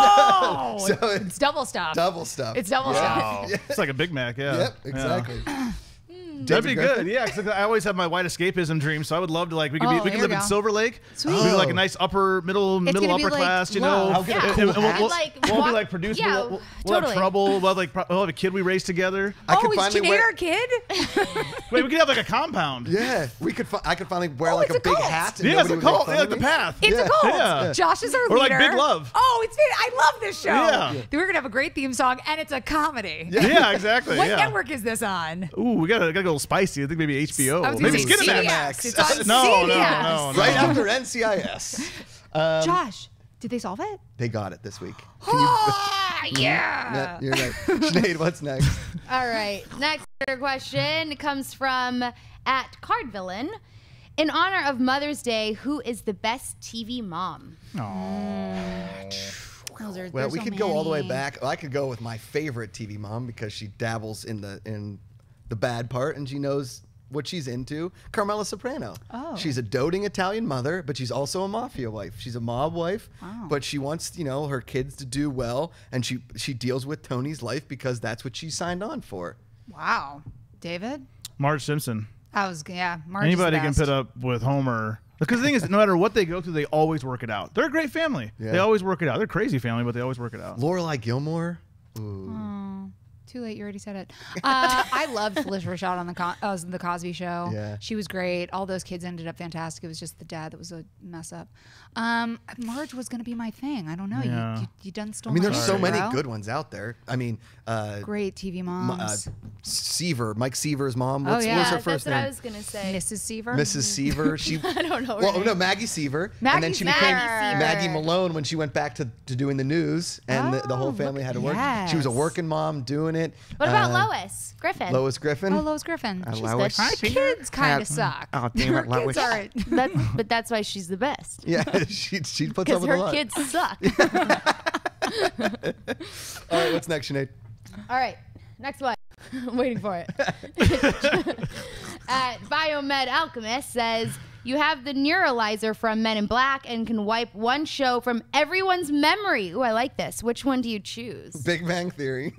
S3: Oh!
S2: so it's
S3: It's double stuff.
S2: double stuff.
S3: It's double
S4: Wow.
S3: stuff.
S4: It's like a Big Mac, yeah.
S2: Yep,
S4: Yeah.
S2: exactly.
S4: That'd be
S2: Griffin?
S4: good, yeah. Because I always have my white escapism dream, so I would love to like we could
S3: Oh,
S4: be, we
S3: there
S4: could
S3: you
S4: live in
S3: go.
S4: Silver Lake.
S3: Sweet.
S4: We do like
S2: Oh.
S4: a nice upper middle middle
S3: gonna be
S4: upper
S3: like
S4: class, you
S3: love.
S4: know.
S2: How good
S1: Yeah.
S2: a
S4: And-
S2: cool
S4: and we'll,
S2: hat.
S4: we'll,
S1: Like,
S4: we'll
S1: walk-
S4: be like produced.
S1: yeah,
S4: we'll, we'll, we'll have
S1: totally.
S4: trouble. We'll have like pro- we'll have a kid we raise together.
S2: I
S3: Oh,
S2: could
S3: is
S2: finally
S3: Sinead
S2: wear.
S3: our kid?
S4: Wait, we could have like a compound.
S2: Yeah, we could. Fi- I could finally wear
S3: Oh,
S2: like
S3: it's
S2: a
S3: a
S2: big
S3: cult.
S2: hat. And
S4: Yeah, it's
S2: nobody
S4: a
S2: would make
S4: cult.
S2: fun
S4: Yeah,
S2: of
S4: like the
S2: me.
S4: path.
S3: It's
S2: Yeah.
S3: a cult.
S4: Yeah.
S3: Josh is our
S4: Or like
S3: leader.
S4: Big Love.
S3: Oh, it's I love this show.
S4: Yeah.
S3: We're gonna have a great theme song, and it's a comedy.
S4: Yeah, exactly.
S3: What
S4: yeah.
S3: network is this on?
S4: Ooh, we gotta gotta go a little spicy. I think maybe H B O.
S3: I was gonna
S4: Maybe
S3: say
S4: Skinamax.
S3: C B S. It's on
S4: No,
S3: C B S.
S4: no, no, no.
S2: Right after N C I S. Um,
S3: Josh, did they solve it?
S2: They got it this week. Can you?
S3: Ah,
S2: Yeah,
S3: yeah.
S2: you're right. Sinead, what's next?
S1: All right. Next question comes from at Card Villain. In honor of Mother's Day, who is the best T V mom?
S3: Those are,
S2: Well,
S3: there's
S2: we
S3: so
S2: could go all the way
S3: many.
S2: back. I could go with my favorite T V mom because she dabbles in the in the bad part and she knows what she's into. Carmela Soprano.
S3: Oh.
S2: She's a doting Italian mother, but she's also a mafia wife. She's a mob wife,
S3: Wow.
S2: but she wants, you know, her kids to do well, and she she deals with Tony's life because that's what she signed on for.
S3: Wow. David?
S4: Marge Simpson.
S3: I was, yeah. Marge is the
S4: Anybody can
S3: best.
S4: put up with Homer. Because the thing is, no matter what they go through, they always work it out. They're a great family.
S2: Yeah.
S4: They always work it out. They're a crazy family, but they always work it out.
S2: Lorelai Gilmore. Ooh.
S3: Oh, too late. You already said it. Uh, I loved Felicia Rashad on the Co- uh, the Cosby Show.
S2: Yeah.
S3: She was great. All those kids ended up fantastic. It was just the dad that was a mess up. Um, Marge was going to be my thing. I don't know.
S4: Yeah.
S3: You, you, you done stole
S2: I mean,
S3: my
S2: there's so
S3: show,
S2: many
S3: bro.
S2: good ones out there. I mean, uh,
S3: Great T V
S2: M-
S3: moms.
S2: uh, Seaver, Mike Seaver's mom.
S3: Oh,
S2: What's,
S3: yeah.
S2: what's her
S1: that's
S2: first
S1: what
S2: name?
S1: I was gonna say.
S3: Missus Seaver.
S2: Missus Seaver. She.
S1: I don't know. her
S2: Well,
S1: name.
S2: no, Maggie Seaver, and
S3: Maggie
S2: then she
S3: Seaver.
S2: became
S1: Maggie
S2: Maggie
S1: Seaver.
S2: Malone when she went back to, to doing the news, and the, the whole
S3: Oh,
S2: family
S3: look-
S2: had to work. She was a
S3: yes.
S2: working mom doing it.
S1: What about
S2: Uh,
S1: Lois Griffin?
S2: Lois Griffin.
S3: Oh, Lois Griffin.
S2: Uh,
S3: She's
S2: Lois.
S3: good. Kids kind of suck.
S2: Oh, damn
S3: Her
S2: it, Lois.
S3: kids aren't.
S1: That's, but that's why she's the best.
S2: Yeah, she she puts up
S1: Because
S2: with a
S1: her
S2: lot.
S1: kids suck.
S2: All right, what's next, Sinead?
S1: All right, next one. I'm waiting for it. At Biomed Alchemist says, you have the neuralizer from Men in Black and can wipe one show from everyone's memory. Ooh, I like this. Which one do you choose?
S2: Big Bang Theory.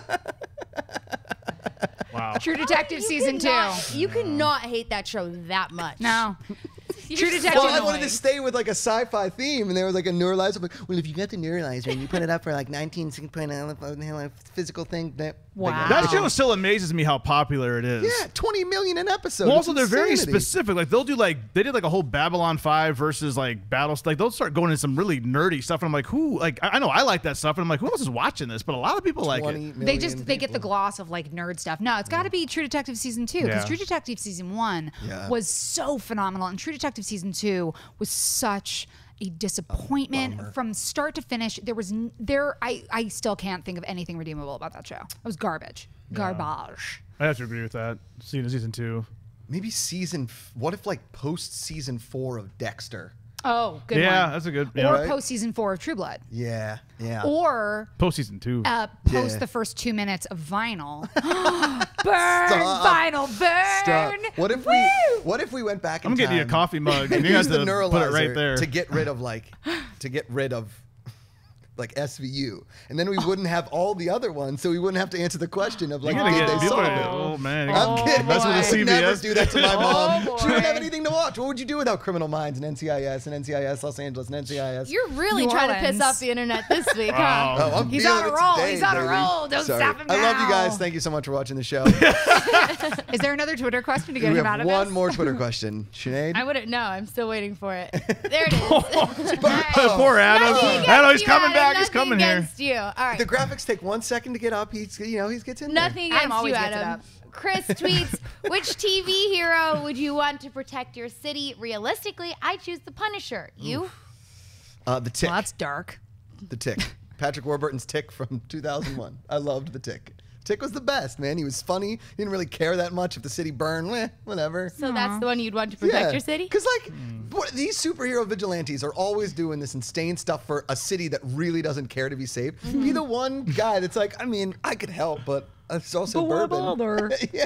S4: Wow.
S3: True Detective
S1: You
S3: season two.
S1: cannot- You cannot hate that show that much.
S3: No.
S1: You're
S3: True
S1: so
S3: Detective.
S2: Well, I wanted to
S1: annoying.
S2: stay with like a sci-fi theme, and there was like a neuralizer. I'm like, well, if you get the neuralizer and you put it up for like nineteen physical thing, that
S3: Wow.
S4: That show still amazes me how popular it is.
S2: yeah, twenty million an episode.
S4: Well,
S2: It's
S4: also they're very
S2: insanity.
S4: specific. Like they'll do like they did like a whole Babylon five versus like Battles. Like they'll start going into some really nerdy stuff, and I'm like, who? Like I, I know I like that stuff, and I'm like, who else is watching this? But a lot of people like
S2: twenty
S4: it.
S2: million
S3: They just they get the
S2: people.
S3: gloss of like nerd stuff. No, it's got to be True Detective season two because
S4: Yeah.
S3: True Detective season one
S2: Yeah.
S3: was so phenomenal, and True Detective season two was such a disappointment
S2: bummer.
S3: from start to finish. There was n- there I I still can't think of anything redeemable about that show. It was garbage, garbage.
S4: I have to agree with that. Season season two.
S2: Maybe season. F- what if like post season four of Dexter?
S3: Oh, good
S4: Yeah,
S3: one.
S4: that's a good.
S3: Or
S4: Yeah.
S2: Right.
S3: post season four of True Blood,
S2: Yeah, yeah.
S3: or
S4: Post season two.
S3: uh, post
S2: Yeah.
S3: the first two minutes of Vinyl. Burn, Vinyl, burn.
S2: Stop. What if we?
S3: Woo!
S2: What if we went back in
S4: I'm getting you a
S2: time
S4: coffee mug,
S2: and
S4: and you guys
S2: used the
S4: to
S2: neuralizer
S4: put it right there.
S2: to get rid of like, to get rid of like S V U, and then we wouldn't have all the other ones, so we wouldn't have to answer the question of like,
S4: You're gonna
S2: did
S4: get
S2: they
S4: people.
S2: solve it?
S4: Oh man,
S2: I'm kidding.
S4: That's what the
S2: I
S4: C
S2: would
S4: B S.
S2: never do that to my mom.
S3: Oh,
S2: She wouldn't have
S3: boy.
S2: anything to watch. What would you do without Criminal Minds and N C I S and N C I S Los Angeles and N C I S?
S1: You're really
S3: New
S1: trying to
S3: Orleans.
S1: piss off the internet this week,
S4: Wow.
S1: huh?
S2: Oh, I'm
S3: He's
S2: feeling
S3: on a
S2: it
S3: roll.
S2: today,
S3: He's on a
S2: baby.
S3: roll. Don't
S2: Sorry.
S3: stop him
S2: I love you
S3: now.
S2: guys. Thank you so much for watching the show.
S3: Is there another Twitter question to get
S2: we
S3: him out
S2: have
S3: of
S2: one
S3: this?
S2: more Twitter question. Sinead?
S1: I wouldn't know. I'm still waiting for it. There it is.
S4: Poor Adam.
S1: Nothing against
S4: Adam, he's
S1: you,
S4: coming
S1: Adam.
S4: back. He's
S1: Nothing
S4: coming here.
S1: against you. All right.
S2: The graphics take one second to get up. He's, you know, he gets in there.
S1: Nothing
S3: Adam
S1: against
S3: always
S1: you,
S3: gets it
S1: Adam.
S3: up.
S1: Chris tweets, which T V hero would you want to protect your city? Realistically, I choose the Punisher. You?
S2: Uh, the Tick.
S3: Well, that's dark.
S2: The Tick. Patrick Warburton's Tick from two thousand one. I loved the Tick. Tick was the best, man. He was funny. He didn't really care that much if the city burned. Eh, whatever.
S1: So that's the one you'd want to protect your city?
S2: Because, like, what, these superhero vigilantes are always doing this insane stuff for a city that really doesn't care to be safe. Be the one guy that's like, I mean, I could help, but it's also
S3: But what
S2: bourbon.
S3: bother?
S2: yeah.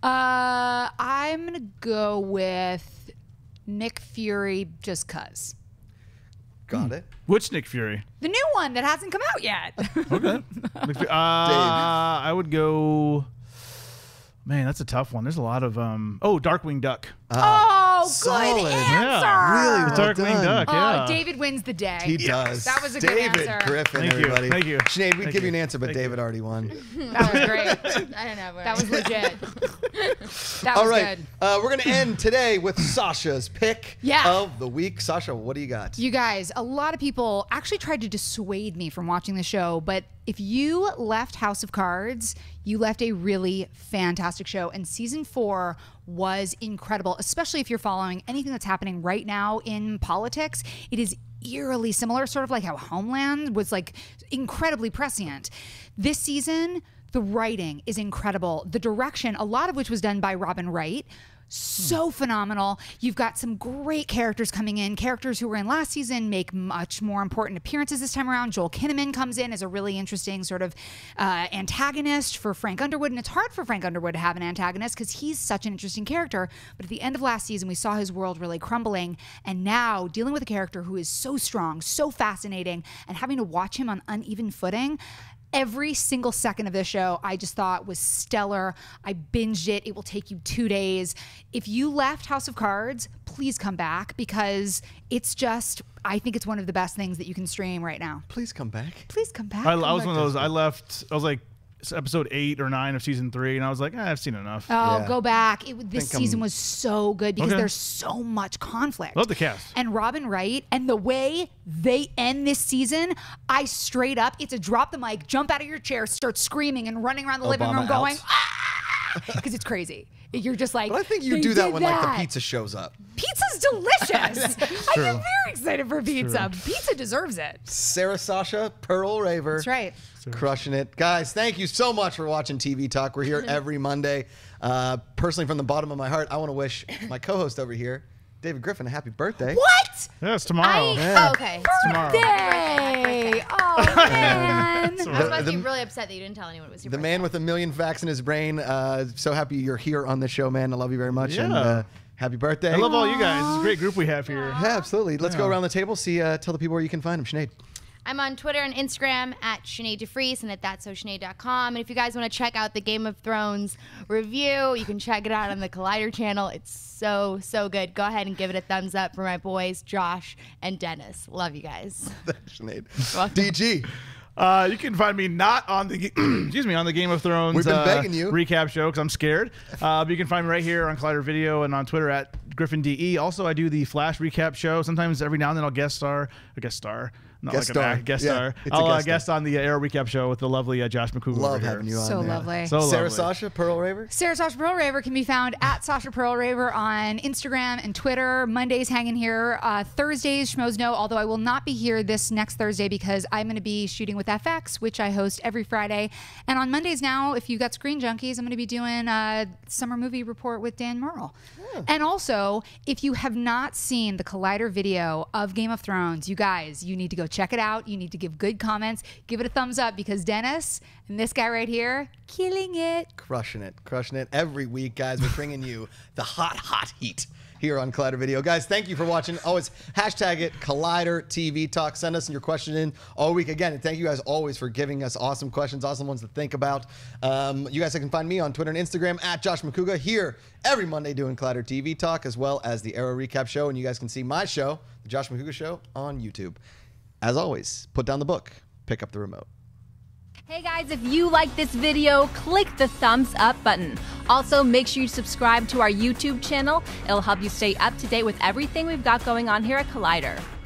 S3: Uh, I'm gonna go with Nick Fury just cuz.
S2: Got it.
S4: Which Nick Fury?
S3: The new one that hasn't come out yet.
S4: Okay. Nick Fury. Uh, I would go. Man, that's a tough one. There's a lot of um. Oh, Darkwing Duck.
S3: oh,
S2: solid.
S3: good answer.
S4: Yeah.
S2: Really well
S4: Darkwing
S2: done.
S4: Duck. Yeah.
S3: Oh, David wins the day.
S2: He does.
S3: That was a good
S2: David
S3: answer.
S2: Griffin,
S4: Thank you.
S2: everybody.
S4: Thank you.
S2: Sinead, we'd
S4: Thank
S2: give you
S4: you.
S2: an answer, but
S4: Thank
S2: David
S4: you.
S2: already won.
S3: That was great.
S1: I don't know.
S3: That was legit. That
S2: All
S3: was
S2: right.
S3: good.
S2: Uh, we're going to end today with Sasha's pick
S3: Yeah.
S2: of the week. Sasha, what do you got?
S3: You guys, a lot of people actually tried to dissuade me from watching the show, but if you left House of Cards, you left a really fantastic show. And season four was incredible, especially if you're following anything that's happening right now in politics. It is eerily similar, sort of like how Homeland was like incredibly prescient. This season, the writing is incredible. The direction, a lot of which was done by Robin Wright, so phenomenal. You've got some great characters coming in. Characters who were in last season make much more important appearances this time around. Joel Kinnaman comes in as a really interesting sort of uh, antagonist for Frank Underwood. And it's hard for Frank Underwood to have an antagonist because he's such an interesting character. But at the end of last season, we saw his world really crumbling. And now dealing with a character who is so strong, so fascinating, and having to watch him on uneven footing. Every single second of this show, I just thought was stellar. I binged it. It will take you two days. If you left House of Cards, please come back because it's just, I think it's one of the best things that you can stream right now.
S2: Please come back.
S3: Please come back.
S4: I, I was one of those. I left. I was like episode eight or nine of season three, and I was like, eh, I've seen enough.
S3: Oh,
S2: Yeah.
S3: go back. It, this
S2: Think I'm-
S3: season was so good because
S4: Okay.
S3: there's so much conflict.
S4: Love the cast.
S3: And Robin Wright and the way they end this season, I straight up, it's a drop the mic, jump out of your chair, start screaming and running around the living
S2: Obama
S3: room going,
S2: out.
S3: ah! Because it's crazy. You're just like,
S2: But I think you
S3: "They
S2: do that
S3: did
S2: when like
S3: that."
S2: the pizza shows up.
S3: Pizza's delicious. I
S4: True.
S3: get very excited for pizza. Pizza deserves it.
S2: Sarah Sasha, Perl-Raver.
S3: That's right.
S2: Crushing it. Guys, thank you so much for watching T V Talk. We're here every Monday. Uh, personally, from the bottom of my heart, I want to wish my co-host over here, David Griffin, a happy birthday.
S3: What?
S4: Yeah, it's tomorrow.
S1: I,
S2: Yeah.
S1: oh, okay.
S4: Tomorrow.
S3: Birthday. Oh, man.
S1: I was about to
S2: The-
S1: be really upset that you didn't tell anyone it was your
S2: The
S1: birthday.
S2: man with a million facts in his brain. Uh, so happy you're here on the show, man. I love you very much. And
S4: Yeah.
S2: uh, happy birthday.
S4: I love all you guys. It's a great group we have here.
S2: Yeah, absolutely. Let's go
S4: Yeah.
S2: around the table. See, uh, tell the people where you can find them. Sinead.
S1: I'm on Twitter and Instagram at Sinead DeFries and at that's so sinead dot com. And if you guys want to check out the Game of Thrones review, you can check it out on the Collider channel. It's so, so good. Go ahead and give it a thumbs up for my boys, Josh and Dennis. Love you guys.
S2: Sinead.
S1: Welcome.
S2: D G.
S4: Uh, you can find me not on the excuse me on the Game of Thrones
S2: We've been
S4: uh,
S2: begging you.
S4: recap show because I'm scared. Uh, but you can find me right here on Collider Video and on Twitter at Griffin D E. Also, I do the Flash recap show. Sometimes every now and then I'll guest star, a guest star, not
S2: Guest
S4: like
S2: star.
S4: a back, guest
S2: Yeah,
S4: star.
S2: it's a
S4: I'll uh,
S2: guest
S4: guest on the uh, Arrow recap show with the lovely uh, Josh Macuga.
S2: Love
S4: over here.
S2: having you on
S3: So
S2: there.
S3: lovely.
S4: So
S2: Sarah
S4: lovely.
S2: Sasha, Perl-Raver.
S3: Sarah Sasha Perl-Raver can be found at Sasha Perl-Raver on Instagram and Twitter. Mondays hanging here. Uh, Thursdays, Schmoes Know, although I will not be here this next Thursday because I'm going to be shooting with F X, which I host every Friday. And on Mondays now, if you got Screen Junkies, I'm going to be doing a summer movie report with Dan Merle. And also, if you have not seen the Collider video of Game of Thrones, you guys, you need to go check it out. You need to give good comments. Give it a thumbs up because Dennis and this guy right here, killing it.
S2: Crushing it, crushing it every week, guys. We're bringing you the hot, hot heat. here on Collider Video. Guys, thank you for watching. Always hashtag it Collider T V Talk. Send us your question in all week. Again, and thank you guys always for giving us awesome questions, awesome ones to think about. Um, you guys can find me on Twitter and Instagram at Josh Macuga, here every Monday doing Collider T V Talk, as well as the Arrow Recap Show. And you guys can see my show, the Josh Macuga Show, on YouTube. As always, put down the book, pick up the remote.
S5: Hey guys, if you like this video, click the thumbs up button. Also, make sure you subscribe to our YouTube channel. It'll help you stay up to date with everything we've got going on here at Collider.